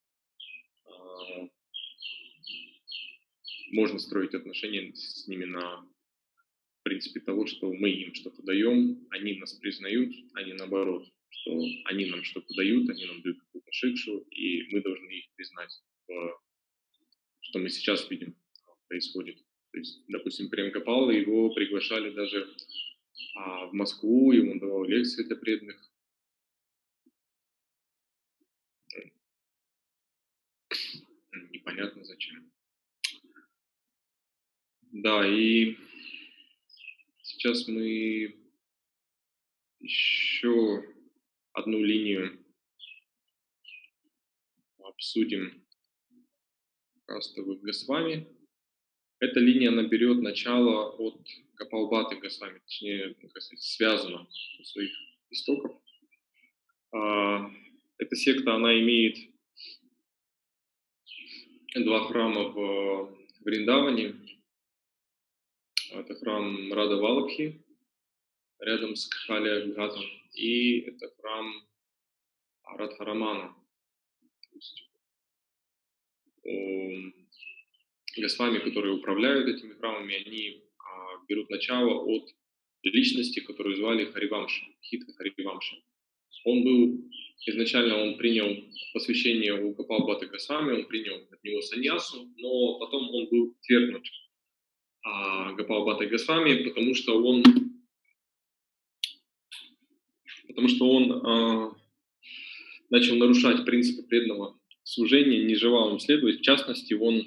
можно строить отношения с ними на принципе того, что мы им что-то даем, они нас признают, а не наоборот, что они нам что-то дают, они нам дают какую-то шикшу, и мы должны их признать, что мы сейчас видим происходит. То есть, допустим, Прем Гопал, его приглашали даже в Москву, и он давал лекции для преданных. Непонятно зачем. Да, и сейчас мы еще одну линию обсудим кастовых Госвами. Эта линия наберет начало от Гопалбхаты Госвами, точнее, как сказать, связана со своих истоков. Эта секта, она имеет два храма в Вриндаване. Это храм Рада Валабхи, рядом с Кхалия Гхатом, и это храм Радхарамана. Госвами, которые управляют этими храмами, они берут начало от личности, которую звали Харивамша, Хитха Харивамша. Изначально принял посвящение у Гопалбхаты Госвами, он принял от него саньясу, но потом он был отвергнут Гопалбхатой Госвами, потому что он начал нарушать принципы преданного служения, не желал им следовать. В частности, он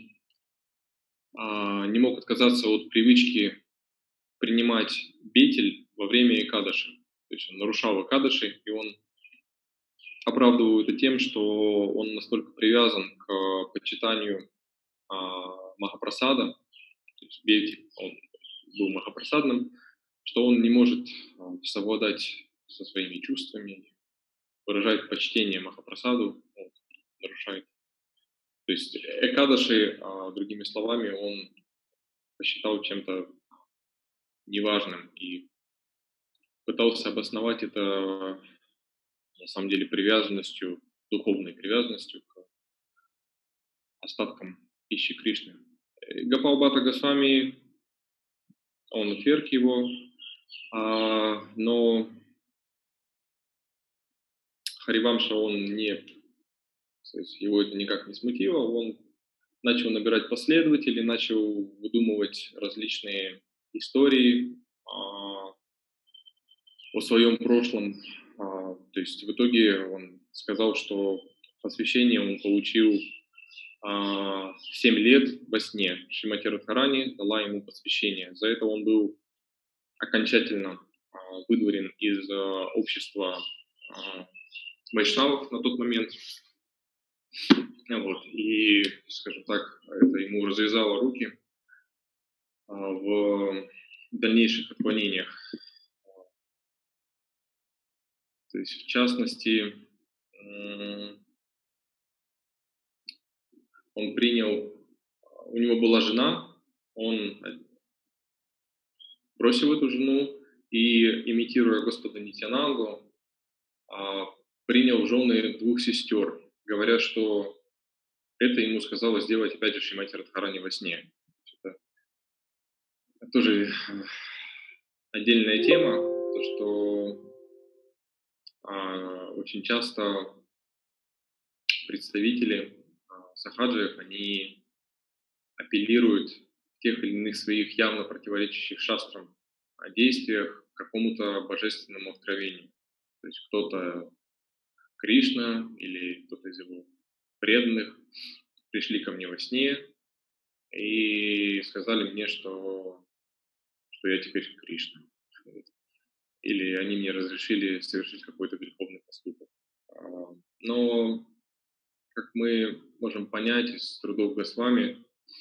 не мог отказаться от привычки принимать бетель во время Экадаши. То есть он нарушал Экадаши, и он оправдывал это тем, что он настолько привязан к почитанию Махапрасада, то есть бетель, он был махапрасадным, что он не может совладать со своими чувствами, выражает почтение Махапрасаду, он нарушает. То есть Экадаши, другими словами, он посчитал чем-то неважным и пытался обосновать это на самом деле привязанностью, духовной привязанностью к остаткам пищи Кришны. Гопал Бхатта Госвами, он отверг его, но Харивамша, он не, то есть его это никак не смутило, он начал набирать последователей, начал выдумывать различные истории о своем прошлом. То есть в итоге он сказал, что посвящение он получил в 7 лет во сне. Шримати Радхарани дала ему посвящение. За это он был окончательно выдворен из общества вайшнавов на тот момент. Вот. И, скажем так, это ему развязало руки в дальнейших отклонениях. То есть, в частности, он принял, у него была жена, он бросил эту жену и, имитируя Господа Нитянанду, принял в жены 2 сестер, говоря, что это ему сказала сделать опять же Шримати Радхарани во сне. Это тоже отдельная тема, то что очень часто представители сахаджиев, они апеллируют в тех или иных своих явно противоречащих шастрам действиях к какому-то божественному откровению. То есть кто-то Кришна или кто-то из его преданных пришли ко мне во сне и сказали мне, что я теперь Кришна. Или они мне разрешили совершить какой-то греховный поступок. Но, как мы можем понять из трудов Госвами,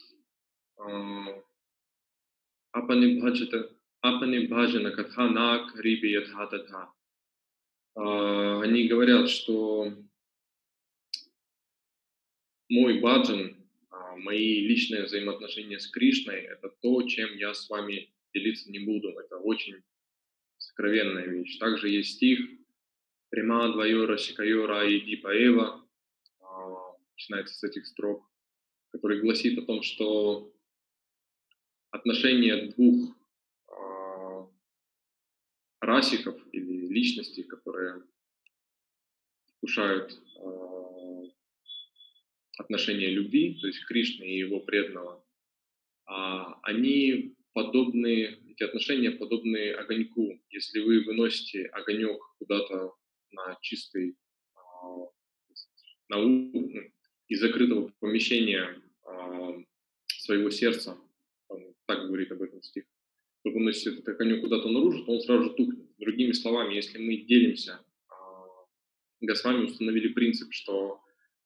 апани бхаджана катха на криби ятха татха. Они говорят, что мой баджан, мои личные взаимоотношения с Кришной, это то, чем я с вами делиться не буду. Это очень сокровенная вещь. Также есть стих «Према двайора шикайора и дипаева», начинается с этих строк, который гласит о том, что отношения двух расиков или личностей, которые вкушают отношения любви, то есть Кришны и его преданного, они подобны, эти отношения подобны огоньку. Если вы выносите огонек куда-то на чистый, из закрытого помещения своего сердца, так говорит об этом стих, вы выносите этот огонек куда-то наружу, то он сразу же тухнет. Другими словами, если мы делимся, Госвами установили принцип, что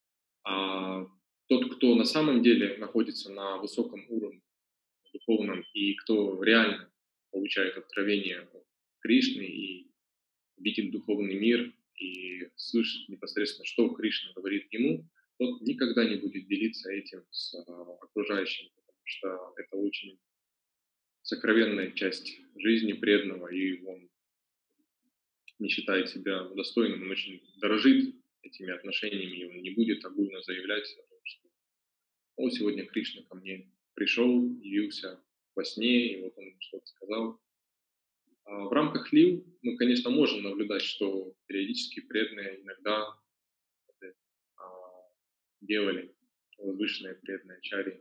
тот, кто на самом деле находится на высоком уровне духовном и кто реально получает откровение от Кришны и видит духовный мир и слышит непосредственно, что Кришна говорит ему, тот никогда не будет делиться этим с окружающими, потому что это очень сокровенная часть жизни преданного, и он не считает себя достойным, он очень дорожит этими отношениями, и он не будет огульно заявлять о том, что «О, сегодня Кришна ко мне пришел, явился во сне, и вот он что-то сказал». В рамках лил мы, конечно, можем наблюдать, что периодически преданные иногда это, делали, возвышенные преданные ачарьи.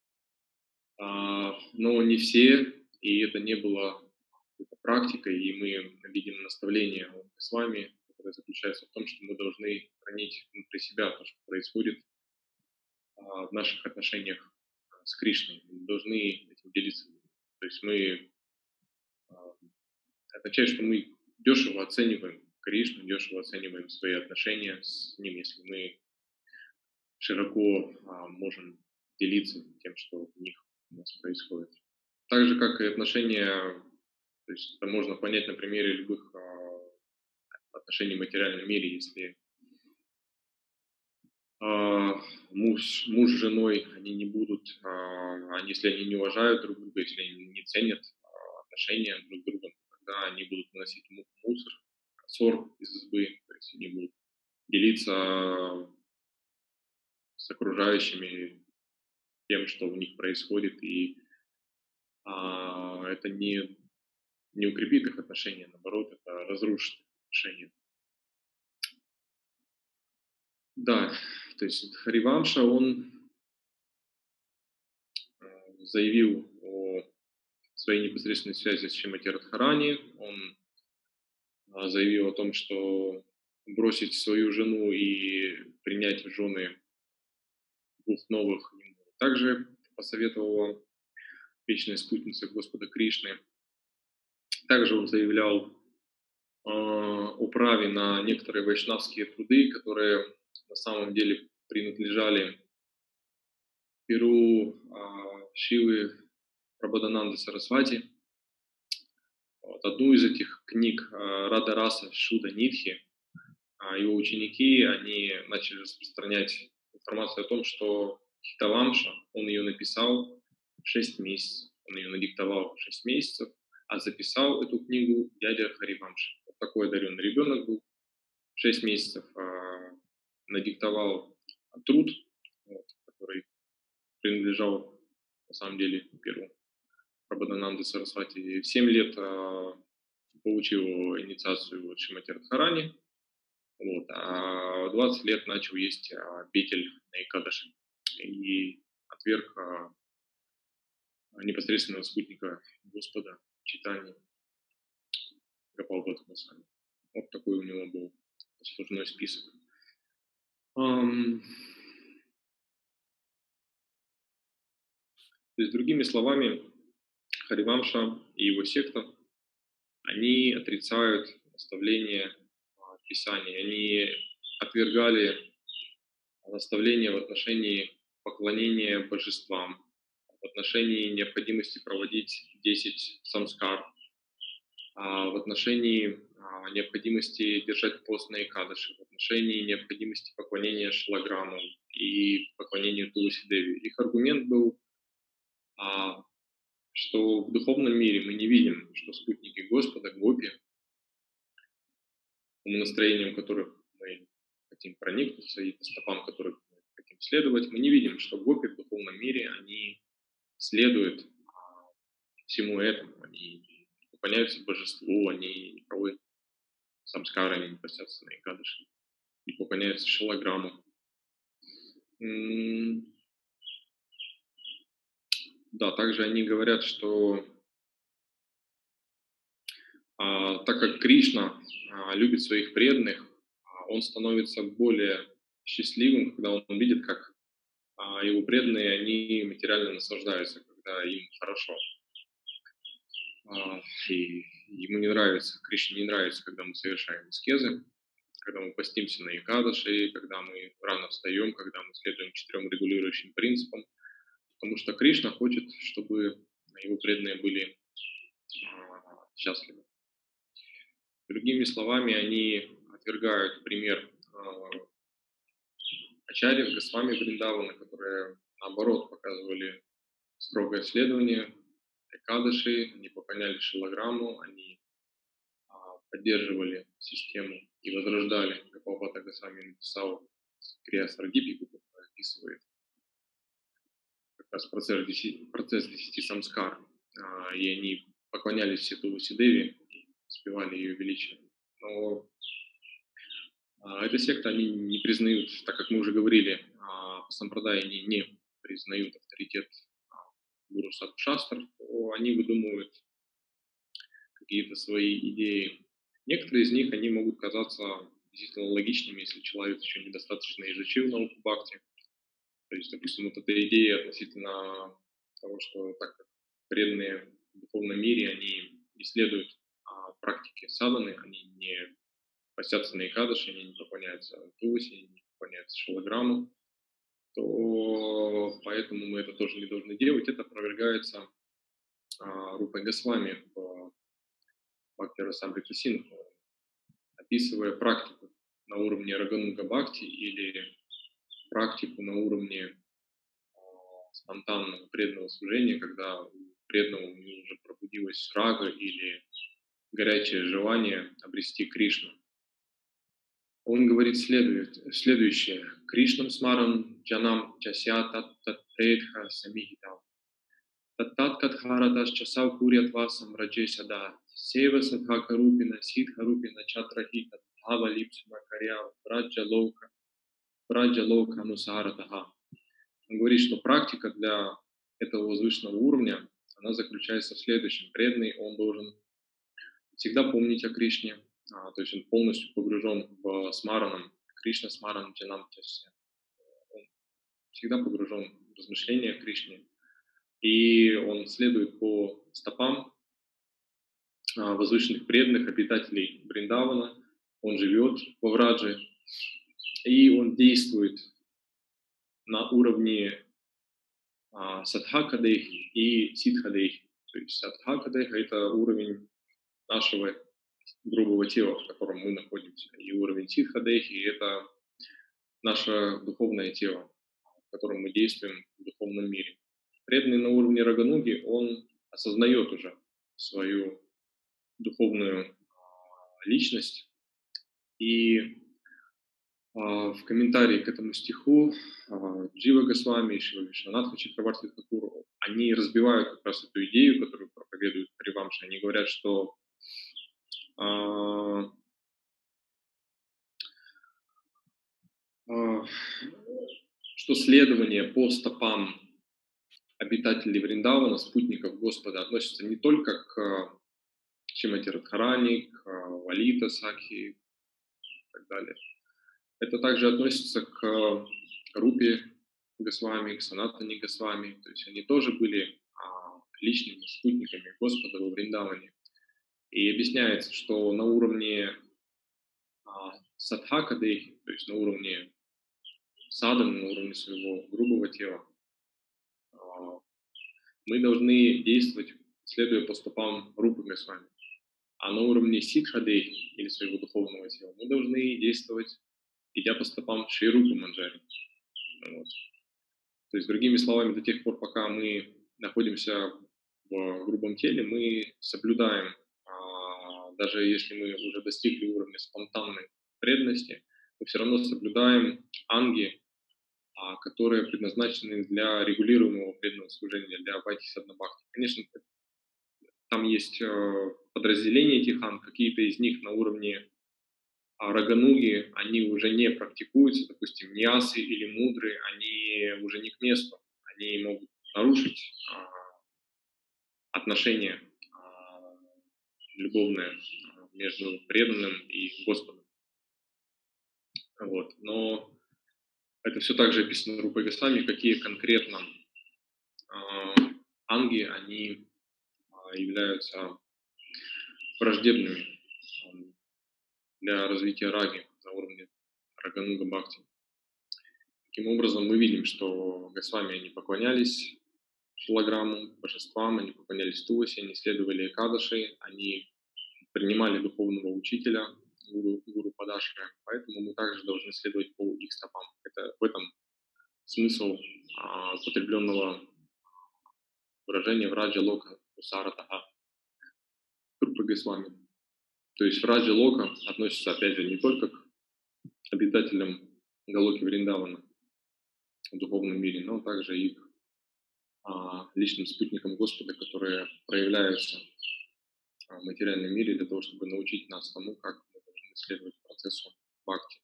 Но не все, и это не было практикой, и мы видим наставление с вами, которое заключается в том, что мы должны хранить внутри себя то, что происходит в наших отношениях с Кришной. Мы должны этим делиться. То есть мы означает, что мы дешево оцениваем Кришну, дешево оцениваем свои отношения с ним, если мы широко можем делиться тем, что в них у нас происходит. Так же, как и отношения, то есть это можно понять на примере любых отношений в материальном мире, если муж с женой, они не будут, если они не уважают друг друга, если они не ценят отношения друг с другом, когда они будут выносить мусор, ссор из избы, то есть они будут делиться с окружающими тем, что у них происходит, и это не укрепит их отношения, наоборот, это разрушит их отношения. Да, то есть Харивамша, он заявил о своей непосредственной связи с Шримати Радхарани, он заявил о том, что бросить свою жену и принять в жены двух новых ему также посоветовала вечная спутница Господа Кришны. Также он заявлял о праве на некоторые вайшнавские труды, которые на самом деле принадлежали перу Шивы Прабодананды Сарасвати. Вот, одну из этих книг Радараса Шуда Нидхи, его ученики, они начали распространять информацию о том, что Хитавамша, он ее написал 6 месяцев, он ее надиктовал 6 месяцев, а записал эту книгу дядя Харивамша. Вот такой одаренный ребенок был, 6 месяцев надиктовал труд, вот, который принадлежал на самом деле первому Прабодананды Сарасвати. В 7 лет получил инициацию от Шримати Радхарани, вот, а в 20 лет начал есть петель на Экадаши и отверг непосредственного спутника Господа Чайтаньи Гопал Госвами. Вот такой у него был послужной список. То есть, другими словами, Харивамша и его секта, они отрицают наставления Писания, они отвергали наставления в отношении поклонения божествам, в отношении необходимости проводить 10 самскар, в отношении необходимости держать пост на Экадаши, в отношении необходимости поклонения Шалаграму и поклонению Туласи Деви. Их аргумент был, что в духовном мире мы не видим, что спутники Господа, гопи, умонастроением которых мы хотим проникнуться и по стопам которых мы хотим следовать, мы не видим, что гопи в духовном мире, они следуют всему этому, они поклоняются божеству, они не проводят самскары, они не постятся на Экадаши, не поклоняются Шалаграму. Да, также они говорят, что так как Кришна любит своих преданных, он становится более счастливым, когда он видит, как его преданные, они материально наслаждаются, когда им хорошо. И ему не нравится, Кришне не нравится, когда мы совершаем аскезы, когда мы постимся на Экадаши, когда мы рано встаем, когда мы следуем 4 регулирующим принципам, потому что Кришна хочет, чтобы его преданные были счастливы. Другими словами, они отвергают пример ачарьев Госвами Вриндавана, которые, наоборот, показывали строгое следование Экадаши, они поклонялись Шалаграму, они поддерживали систему и возрождали. Гопалбхата Госвами написал Крия Сардипику, который описывает как раз процесс 10 самскар, и они поклонялись все Туласи Деви, воспевали ее величие. Но эта секта, они не признают, так как мы уже говорили, по сампрадай они не признают авторитет гуру Садху Шастр, то они выдумывают какие-то свои идеи. Некоторые из них, они могут казаться действительно логичными, если человек еще недостаточно изучил науку бхакти. То есть, допустим, вот эта идея относительно того, что так как преданные в духовном мире, они исследуют практики садханы, они не постятся на Экадаши, они не поклоняются Туласи, они не поклоняются Шалаграму, то поэтому мы это тоже не должны делать. Это опровергается Рупой Госвами в Бхакти Расамрита Синдху, описывая практику на уровне Рагануга Бхакти или практику на уровне спонтанного преданного служения, когда у преданного у него уже пробудилась рага или горячее желание обрести Кришну. Он говорит следующее. Кришнам смаран джанам чася таттетха самихитам. Таттат катхаратас часав курят васам раджесада. Сева садхакарупина сидхарупина чатрахита бхава липсуна карьява браджа лока анусаратаха. Он говорит, что практика для этого возвышенного уровня, она заключается в следующем. Преданный, он должен всегда помнить о Кришне, то есть он полностью погружен в смаранам, Кришна смаран джанам чася. Он всегда погружен в размышления о Кришне. И он следует по стопам возвышенных преданных, обитателей Вриндавана. Он живет во Врадже, и он действует на уровне садхакадехи и сидхадехи. То есть садхакадеха – это уровень нашего грубого тела, в котором мы находимся. И уровень сидхадехи – это наше духовное тело, в котором мы действуем в духовном мире. Преданный на уровне рагануги, он осознает уже свою духовную личность. И в комментарии к этому стиху Джива Госвами и Шрила Вишванатха Чакраварти Тхакур, они разбивают как раз эту идею, которую проповедуют Харивамши. Они говорят, что следование по стопам обитателей Вриндавана, спутников Господа, относится не только к Шримати Радхарани, к Лалита Сакхи и так далее. Это также относится к Рупе Госвами, к Санатани Госвами. То есть они тоже были личными спутниками Господа во Вриндаване. И объясняется, что на уровне садхакадехи, то есть на уровне садханы, на уровне своего грубого тела, мы должны действовать, следуя по стопам Рупы Госвами. А на уровне сидхадехи, или своего духовного тела, мы должны действовать, идя по стопам Шри Рупы Манджари. Вот. То есть, другими словами, до тех пор, пока мы находимся в грубом теле, мы соблюдаем, даже если мы уже достигли уровня спонтанной преданности, мы все равно соблюдаем анги, которые предназначены для регулируемого преданного служения, для бхакти садхана бхакти. Конечно, там есть подразделения этих анг, какие-то из них на уровне рагануги, они уже не практикуются, допустим, ньясы или мудры, они уже не к месту, они могут нарушить отношения любовные между преданным и Господом. Вот. Но это все также описано Рупой Госвами, какие конкретно анги, они являются враждебными для развития раги на уровне рагануга бхакти. Таким образом, мы видим, что Госвами, они поклонялись шилаграммам, божествам, они поклонялись Туласи, они следовали Экадаши, они принимали духовного учителя, гуру Падаши, поэтому мы также должны следовать по их стопам. Это в этом смысл употребленного выражения Враджа Лока Усаратаха Рупы Госвами. То есть Враджа Лока относится, опять же, не только к обитателям Галоки Вриндавана в духовном мире, но также и к личным спутникам Господа, которые проявляются в материальном мире для того, чтобы научить нас тому, как мы должны следовать процессу бхакти.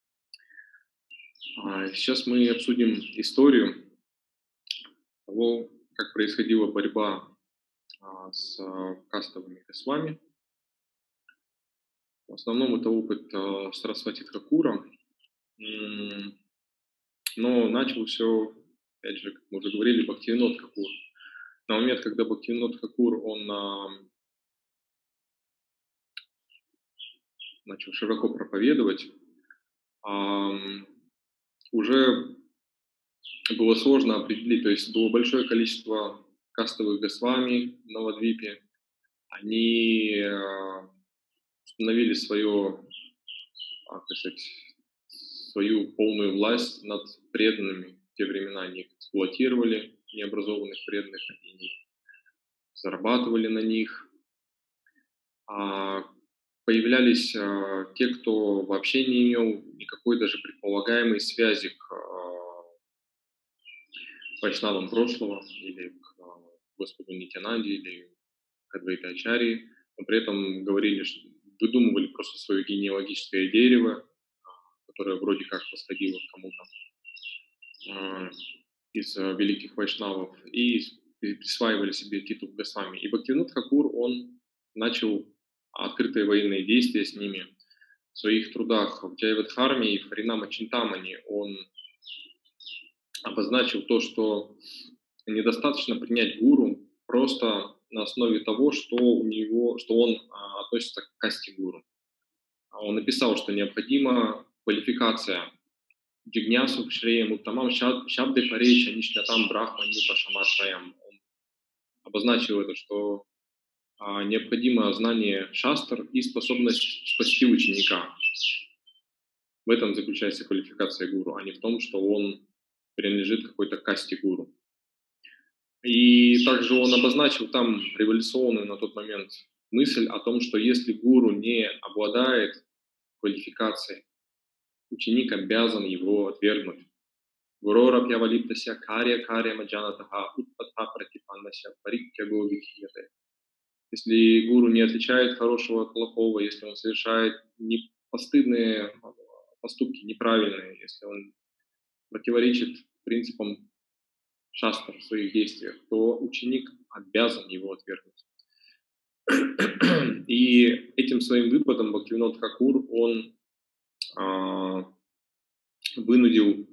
Сейчас мы обсудим историю того, как происходила борьба с кастовыми Госвами. В основном это опыт Сарасвати Тхакура, но начал все, опять же, как мы уже говорили, Бхактивинод Тхакур. На момент, когда Бхактивинод Тхакур, он начал широко проповедовать, уже было сложно определить, то есть было большое количество кастовых Госвами в Навадвипе, они установили свою полную власть над преданными. В те времена они эксплуатировали необразованных преданных, они зарабатывали на них. А, Появлялись те, кто вообще не имел никакой даже предполагаемой связи к вайшнавам прошлого или к Господу Нитянанде или к Адвайтачарьи, но при этом говорили, выдумывали просто свое генеалогическое дерево, которое вроде как восходило к кому-то из великих вайшнавов, и присваивали себе титул Госвами. И Бхактивинода Тхакур, он начал открытые военные действия с ними. В своих трудах в Джайвадхарме и в Харинама Чинтамани он обозначил то, что недостаточно принять гуру просто на основе того, что он относится к касте гуру. Он написал, что необходима квалификация джигнясу шреем уттамам шабды парейша нишнятам брахма нипашамашраям. Он обозначил это, что необходимо знание шастр и способность спасти ученика. В этом заключается квалификация гуру, а не в том, что он принадлежит какой-то касте гуру. И также он обозначил там революционную на тот момент мысль о том, что если гуру не обладает квалификацией, ученик обязан его отвергнуть. Гурора пьявалиптася кария маджанатаха утпатха пратипаннася парикьяго викхияте. Если гуру не отличает хорошего от плохого, если он совершает постыдные поступки, неправильные, если он противоречит принципам шастр в своих действиях, то ученик обязан его отвергнуть. И этим своим выпадом Бхактивинода Тхакур, он вынудил,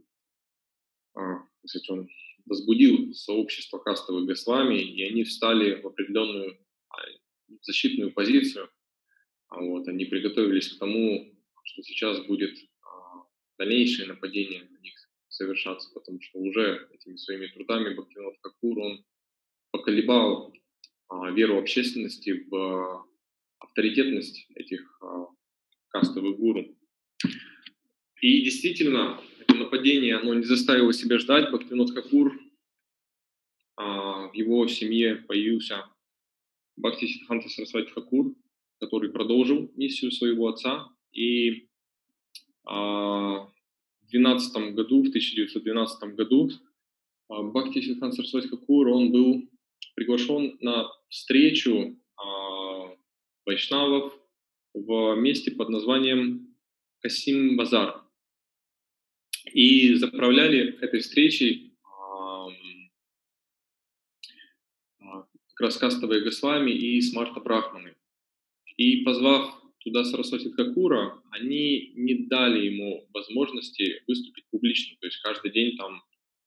он возбудил сообщество кастовых Госвами, и они встали в определенную защитную позицию. Они приготовились к тому, что сейчас будет дальнейшее нападение на них совершаться, потому что уже этими своими трудами Бхактивинода Тхакур, он поколебал веру общественности в авторитетность этих кастовых гуру. И действительно, это нападение, оно не заставило себя ждать. Бхактивинода Тхакур, в его семье появился Бхактисиддханта Сарасвати Тхакур, который продолжил миссию своего отца. И в 1912 году Бхактисиддханта Сарасвати Тхакур, он был приглашен на встречу вайшнавов в месте под названием Касим-Базар. И заправляли этой встречей как раз кастовые Госвами и Смарта Брахманы. И позвав туда Сарасвати Тхакура, они не дали ему возможности выступить публично. То есть каждый день там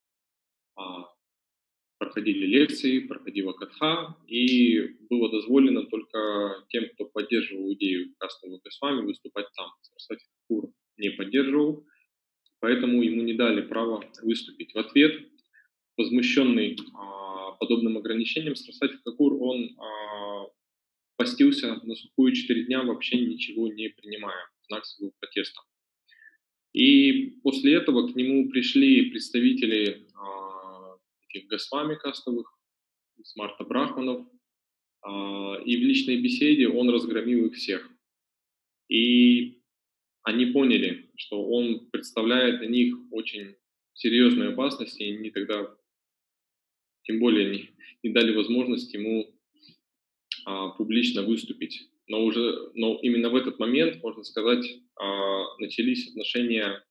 проходили лекции, проходила катха, и было дозволено только тем, кто поддерживал идею кастовых Госвами, выступать там. Сарасвати Тхакур не поддерживал, поэтому ему не дали права выступить. В ответ, возмущенный подобным ограничением, Сарасвати Тхакур, он постился на сухую 4 дня, вообще ничего не принимая, в знак своего протеста. И после этого к нему пришли представители этих Госвами кастовых, Смарта Брахманов, и в личной беседе он разгромил их всех. И они поняли, что он представляет для них очень серьезную опасность, и они тогда тем более не дали возможность ему публично выступить. Но именно в этот момент, можно сказать, начались отношения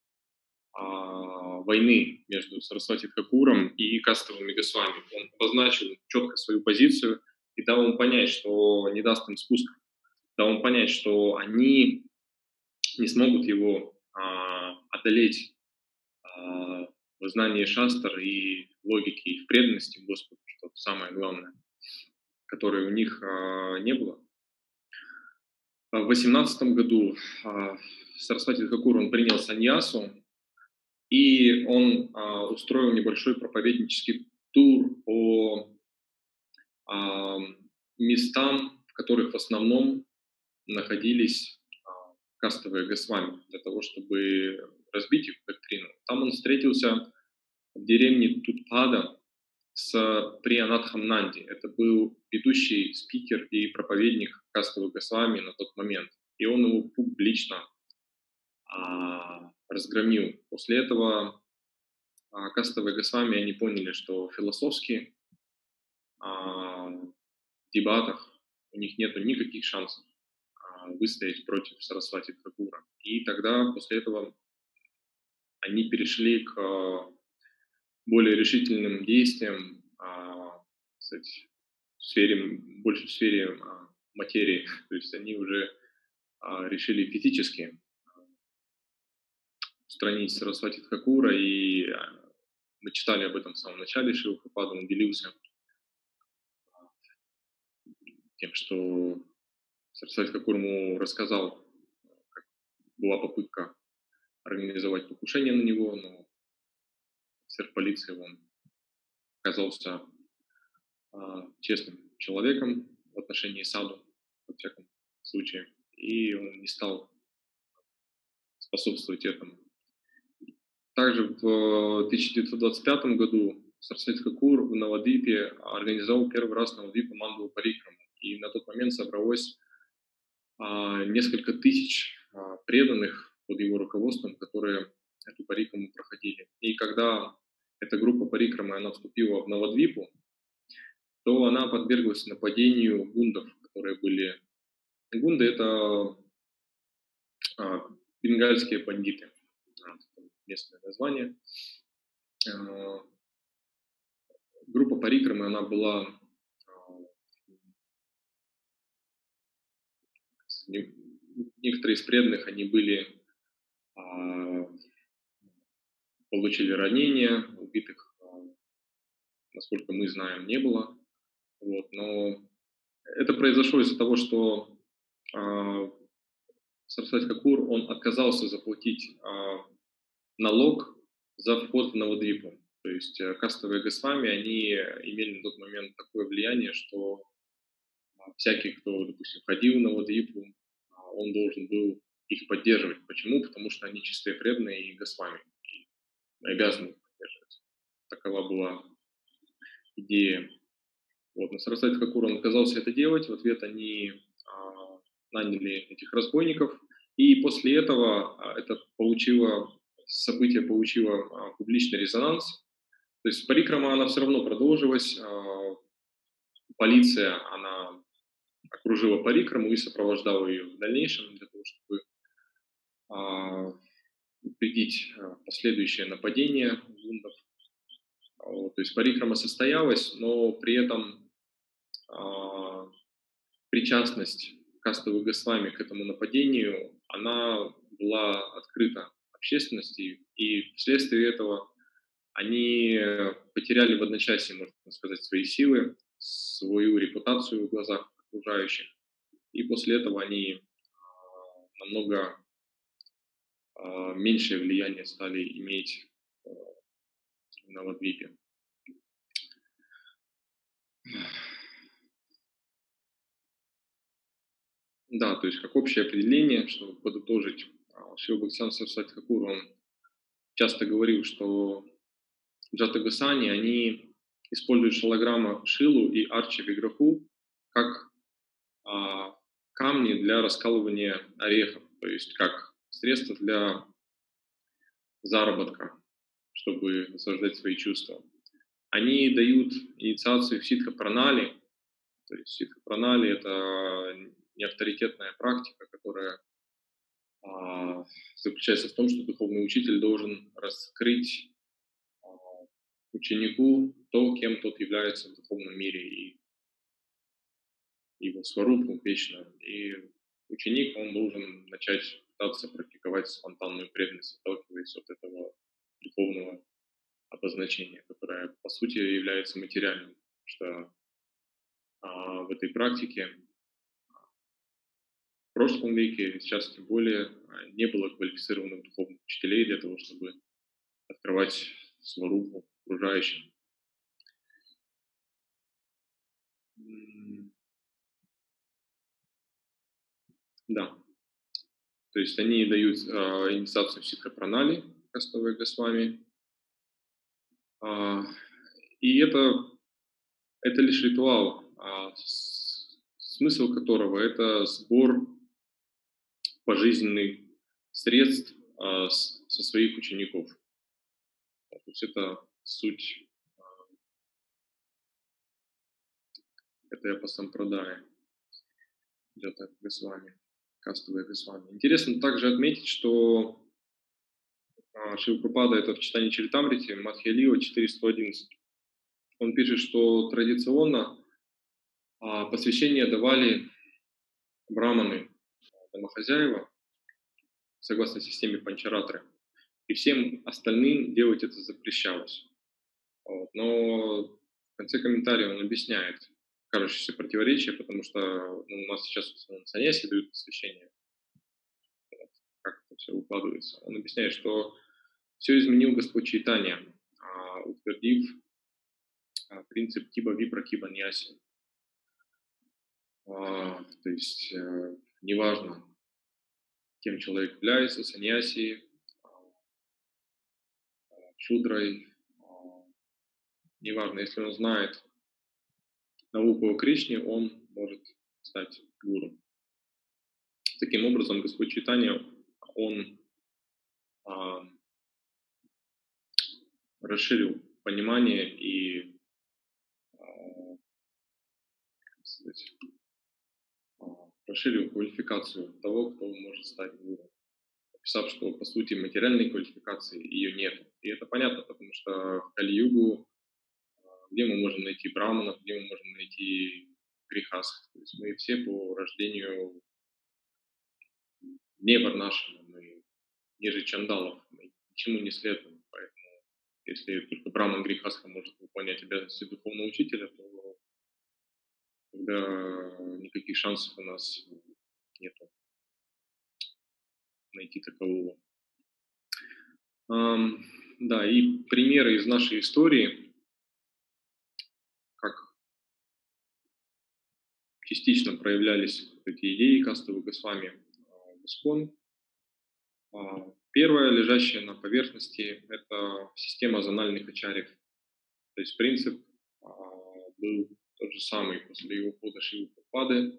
войны между Сарасвати Тхакуром и кастовыми Госвами. Он обозначил четко свою позицию и дал им понять, что не даст им спуска. Дал им понять, что они не смогут его одолеть в знании шастр и логики, и в преданности Господу, что самое главное, которой у них не было. В 18 году Сарасвати Тхакур, он принял саньясу, и он устроил небольшой проповеднический тур по местам, в которых в основном находились кастовые Госвами, для того, чтобы разбить их доктрину. Там он встретился в деревне Тутпада с Приянатхом Нанди. Это был ведущий спикер и проповедник Каставы Госвами на тот момент. И он его публично разгромил. После этого Каставы Госвами, они поняли, что философски в дебатах у них нет никаких шансов выстоять против Сарасвати Thakura. И тогда после этого они перешли к более решительным действиям, кстати, больше в сфере материи. То есть они уже решили физически устранить Сарасвати Thakura, и мы читали об этом в самом начале. Шрила Прабхупада, он делился тем, что Сарасвати Thakura ему рассказал, как была попытка организовать покушение на него, но офицер полиции, он оказался честным человеком в отношении саду, во всяком случае, и он не стал способствовать этому. Также в 1925 году Сарасвати Thakura в Навадвипе организовал первый раз Навадвипа Мандалу Парикраму, и на тот момент собралось несколько тысяч преданных под его руководством, которые эту парикраму проходили. И когда эта группа парикрамы, она вступила в Навадвипу, то она подверглась нападению гундов, которые были... Гунды — это бенгальские бандиты, местное название. Группа парикрамы, она была... Некоторые из преданных, они были... получили ранения, убитых, насколько мы знаем, не было. Вот, но это произошло из-за того, что Сарасвати Thakura, он отказался заплатить налог за вход в Навадвипу. То есть кастовые Госвами, они имели на тот момент такое влияние, что всякий, кто, допустим, входил в Навадвипу, он должен был их поддерживать. Почему? Потому что они чистые преданные и Госвами. И обязаны их поддерживать. Такова была идея. Вот. Но Сарасвати Thakura, он отказался это делать. В ответ они наняли этих разбойников. И после этого событие получило публичный резонанс. То есть парикрама, она все равно продолжилась. Полиция, она окружила парикраму и сопровождала ее в дальнейшем для того, чтобы упредить последующее нападение гундов. То есть парикрама состоялась, но при этом причастность Каставы Госвами к этому нападению, она была открыта общественности, и вследствие этого они потеряли в одночасье, можно сказать, свои силы, свою репутацию в глазах окружающих, и после этого они намного меньшее влияние стали иметь в Навадвипе. Да, то есть как общее определение, чтобы подытожить, Шрила Бхактисиданта Сарасвати Thakura, он часто говорил, что джатагасани, они используют шалаграма Шилу и Арчи Виграху как камни для раскалывания орехов, то есть как средство для заработка, чтобы наслаждать свои чувства. Они дают инициацию в ситха-пранали. То есть ситха-пранали — это неавторитетная практика, которая заключается в том, что духовный учитель должен раскрыть ученику то, кем тот является в духовном мире, и его сварупу вечную. И ученик, он должен начать пытаться практиковать спонтанную преданность, отталкиваясь от этого духовного обозначения, которое, по сути, является материальным. Потому что в этой практике в прошлом веке, сейчас тем более, не было квалифицированных духовных учителей для того, чтобы открывать сварупу окружающим. Да. То есть они дают инициацию в ситха-пранали, Каставы Госвами. И это лишь ритуал, смысл которого – это сбор пожизненных средств со своих учеников. То есть это суть этой апасампрадайи, Джата Госвами, кастовой Госвами. Интересно также отметить, что Шрила Прабхупада, это в читании Чаритамрити, Мадхья-лила 411. Он пишет, что традиционно посвящение давали браманы, домохозяева, согласно системе Панчаратры, и всем остальным делать это запрещалось. Вот. Но в конце комментария он объясняет кажущееся противоречие, потому что у нас сейчас в основном саньяси дают посвящение, как это все укладывается. Он объясняет, что все изменил Господь Чайтанья, утвердив принцип Киба Випра Киба Ньяси. То есть неважно, кем человек является, саньяси, шудрой, неважно, если он знает науку о Кришне, он может стать гуру. Таким образом, Господь Чайтанья, он расширил понимание и расширил квалификацию того, кто может стать гуру, описав, что по сути материальной квалификации ее нет. И это понятно, потому что в Кали-югу где мы можем найти браманов, где мы можем найти грехасов. То есть мы все по рождению не варнашами, мы ниже чандалов, мы ничему не следуем. Поэтому если только браман грехасха может выполнять обязанности духовного учителя, то тогда никаких шансов у нас нет найти такового. Да, и примеры из нашей истории, как частично проявлялись эти идеи кастовых Госвами в Искон. Первое, лежащее на поверхности, это система зональных ачарьев. То есть принцип был тот же самый. После его ухода Шрилы Прабхупады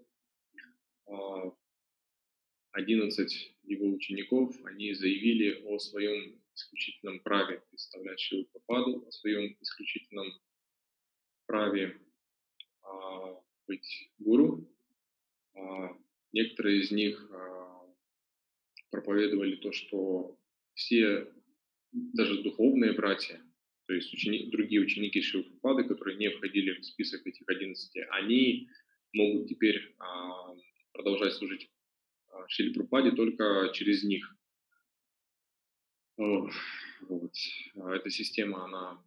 11 его учеников, они заявили о своем исключительном праве представлять Шрилу Прабхупаду, о своем исключительном праве быть гуру. Некоторые из них проповедовали то, что все, даже духовные братья, то есть другие ученики Шрилы Прабхупады, которые не входили в список этих 11, они могут теперь продолжать служить Шриле Прабхупаде только через них. Вот. Эта система, она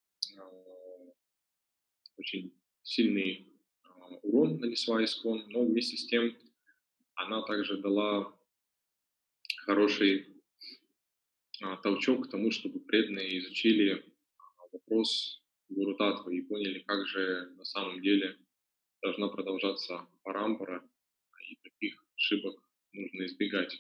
очень сильный урон нанесла Искон, но вместе с тем она также дала хороший толчок к тому, чтобы преданные изучили вопрос Гуру Татвы и поняли, как же на самом деле должна продолжаться парампара, и таких ошибок нужно избегать.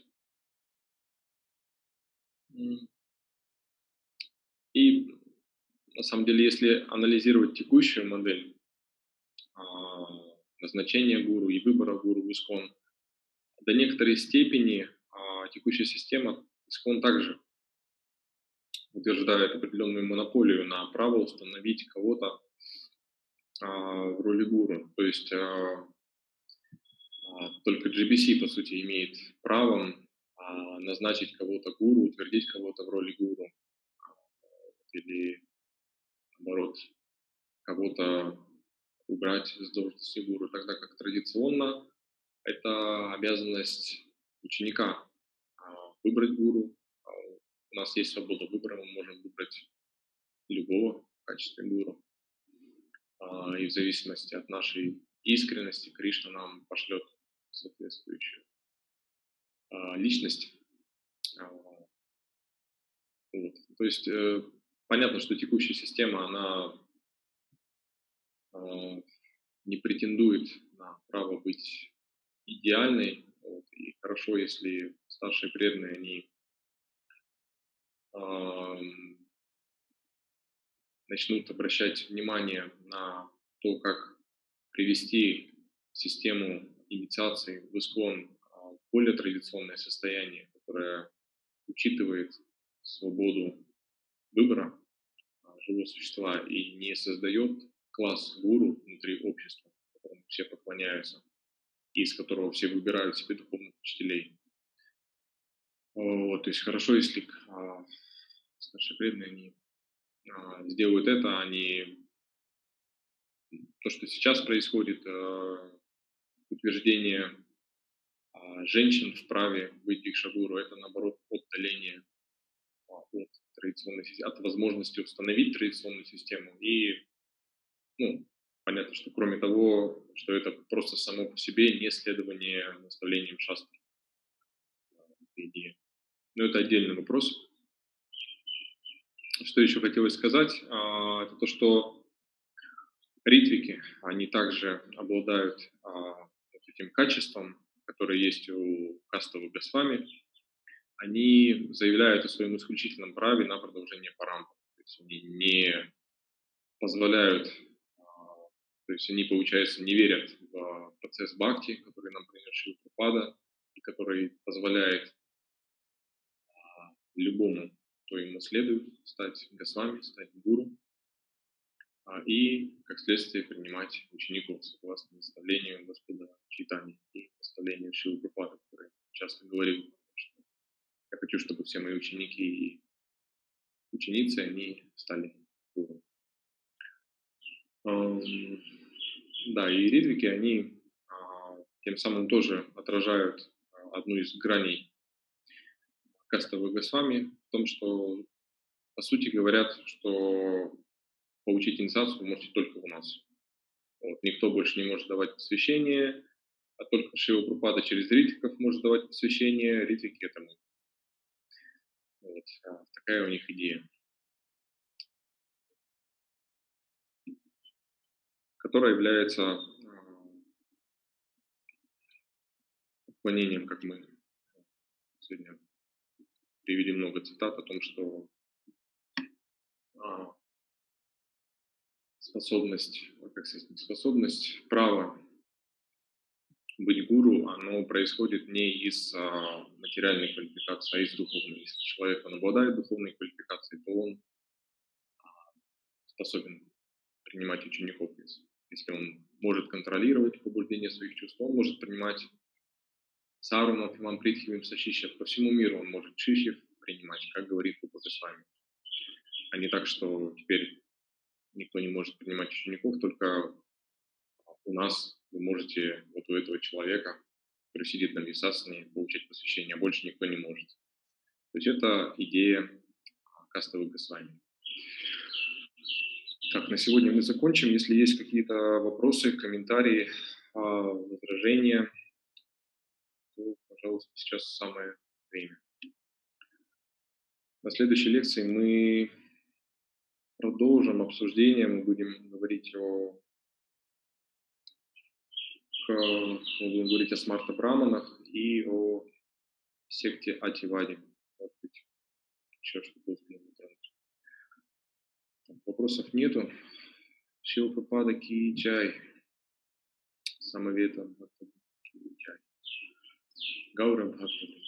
И на самом деле, если анализировать текущую модель назначения гуру и выбора гуру в Искон, до некоторой степени текущая система Искон также утверждает определенную монополию на право установить кого-то в роли гуру. То есть только GBC, по сути, имеет правом назначить кого-то гуру, утвердить кого-то в роли гуру. Или, наоборот, кого-то убрать с должности гуру, тогда как традиционно это обязанность ученика выбрать гуру. У нас есть свобода выбора, мы можем выбрать любого в качестве гуру. И в зависимости от нашей искренности Кришна нам пошлет соответствующую личность. Вот. То есть понятно, что текущая система, она не претендует на право быть идеальной. Вот. И хорошо, если старшие преданные, они начнут обращать внимание на то, как привести систему инициации в искон в более традиционное состояние, которое учитывает свободу выбора живого существа и не создает класс гуру внутри общества, которому все поклоняются, и из которого все выбирают себе духовных учителей. Вот, то есть хорошо, если старшие преданные они, сделают это, они то, что сейчас происходит, утверждение женщин в праве быть дикшагуру, это наоборот отдаление от традиционной системы, от возможности установить традиционную систему. И, ну, понятно, что кроме того, что это просто само по себе не следование наставлениям шастры. Но это отдельный вопрос. Что еще хотелось сказать, это то, что ритвики, они также обладают этим качеством, которое есть у кастовых госвами. Они заявляют о своем исключительном праве на продолжение парампры. То есть они не позволяют, то есть они, получается, не верят в процесс бхакти, который нам принес Шрила Прабхупада, и который позволяет любому, кто ему следует, стать госвами, стать гуру, и, как следствие, принимать учеников согласно наставлению Господа Чайтаньи и наставлению Шрилы Прабхупады, который часто говорил, что я хочу, чтобы все мои ученики и ученицы, они стали гуру. Да, и ритвики, они тем самым тоже отражают одну из граней кастовых госвами в том, что, по сути, говорят, что получить инициацию вы можете только у нас. Вот. Никто больше не может давать посвящение, а только Шрила Прабхупада через ритвиков может давать посвящение, ритвики это мы. Вот. Такая у них идея, которая является отклонением, как мы сегодня привели много цитат о том, что способность, право быть гуру, оно происходит не из материальной квалификации, а из духовной. Если человек обладает духовной квалификацией, то он способен принимать учеников. Если он может контролировать побуждение своих чувств, он может принимать сарунов, имампритхивим, сашищев. По всему миру он может шишьев принимать, как говорит Гуру с вами. А не так, что теперь никто не может принимать учеников, только у нас вы можете вот у этого человека, который сидит на висасане, получать посвящение, а больше никто не может. То есть это идея кастовых госвами. Так, на сегодня мы закончим. Если есть какие-то вопросы, комментарии, возражения, то, пожалуйста, сейчас самое время. На следующей лекции мы продолжим обсуждение, мы будем говорить о Смарта Браманах и о секте Ативади. Может быть, еще что-то успеем затронуть. Вопросов нету. Шрила Прабхупада ки джай. Самавета Бхакта ки джай. Гаура Бхакта.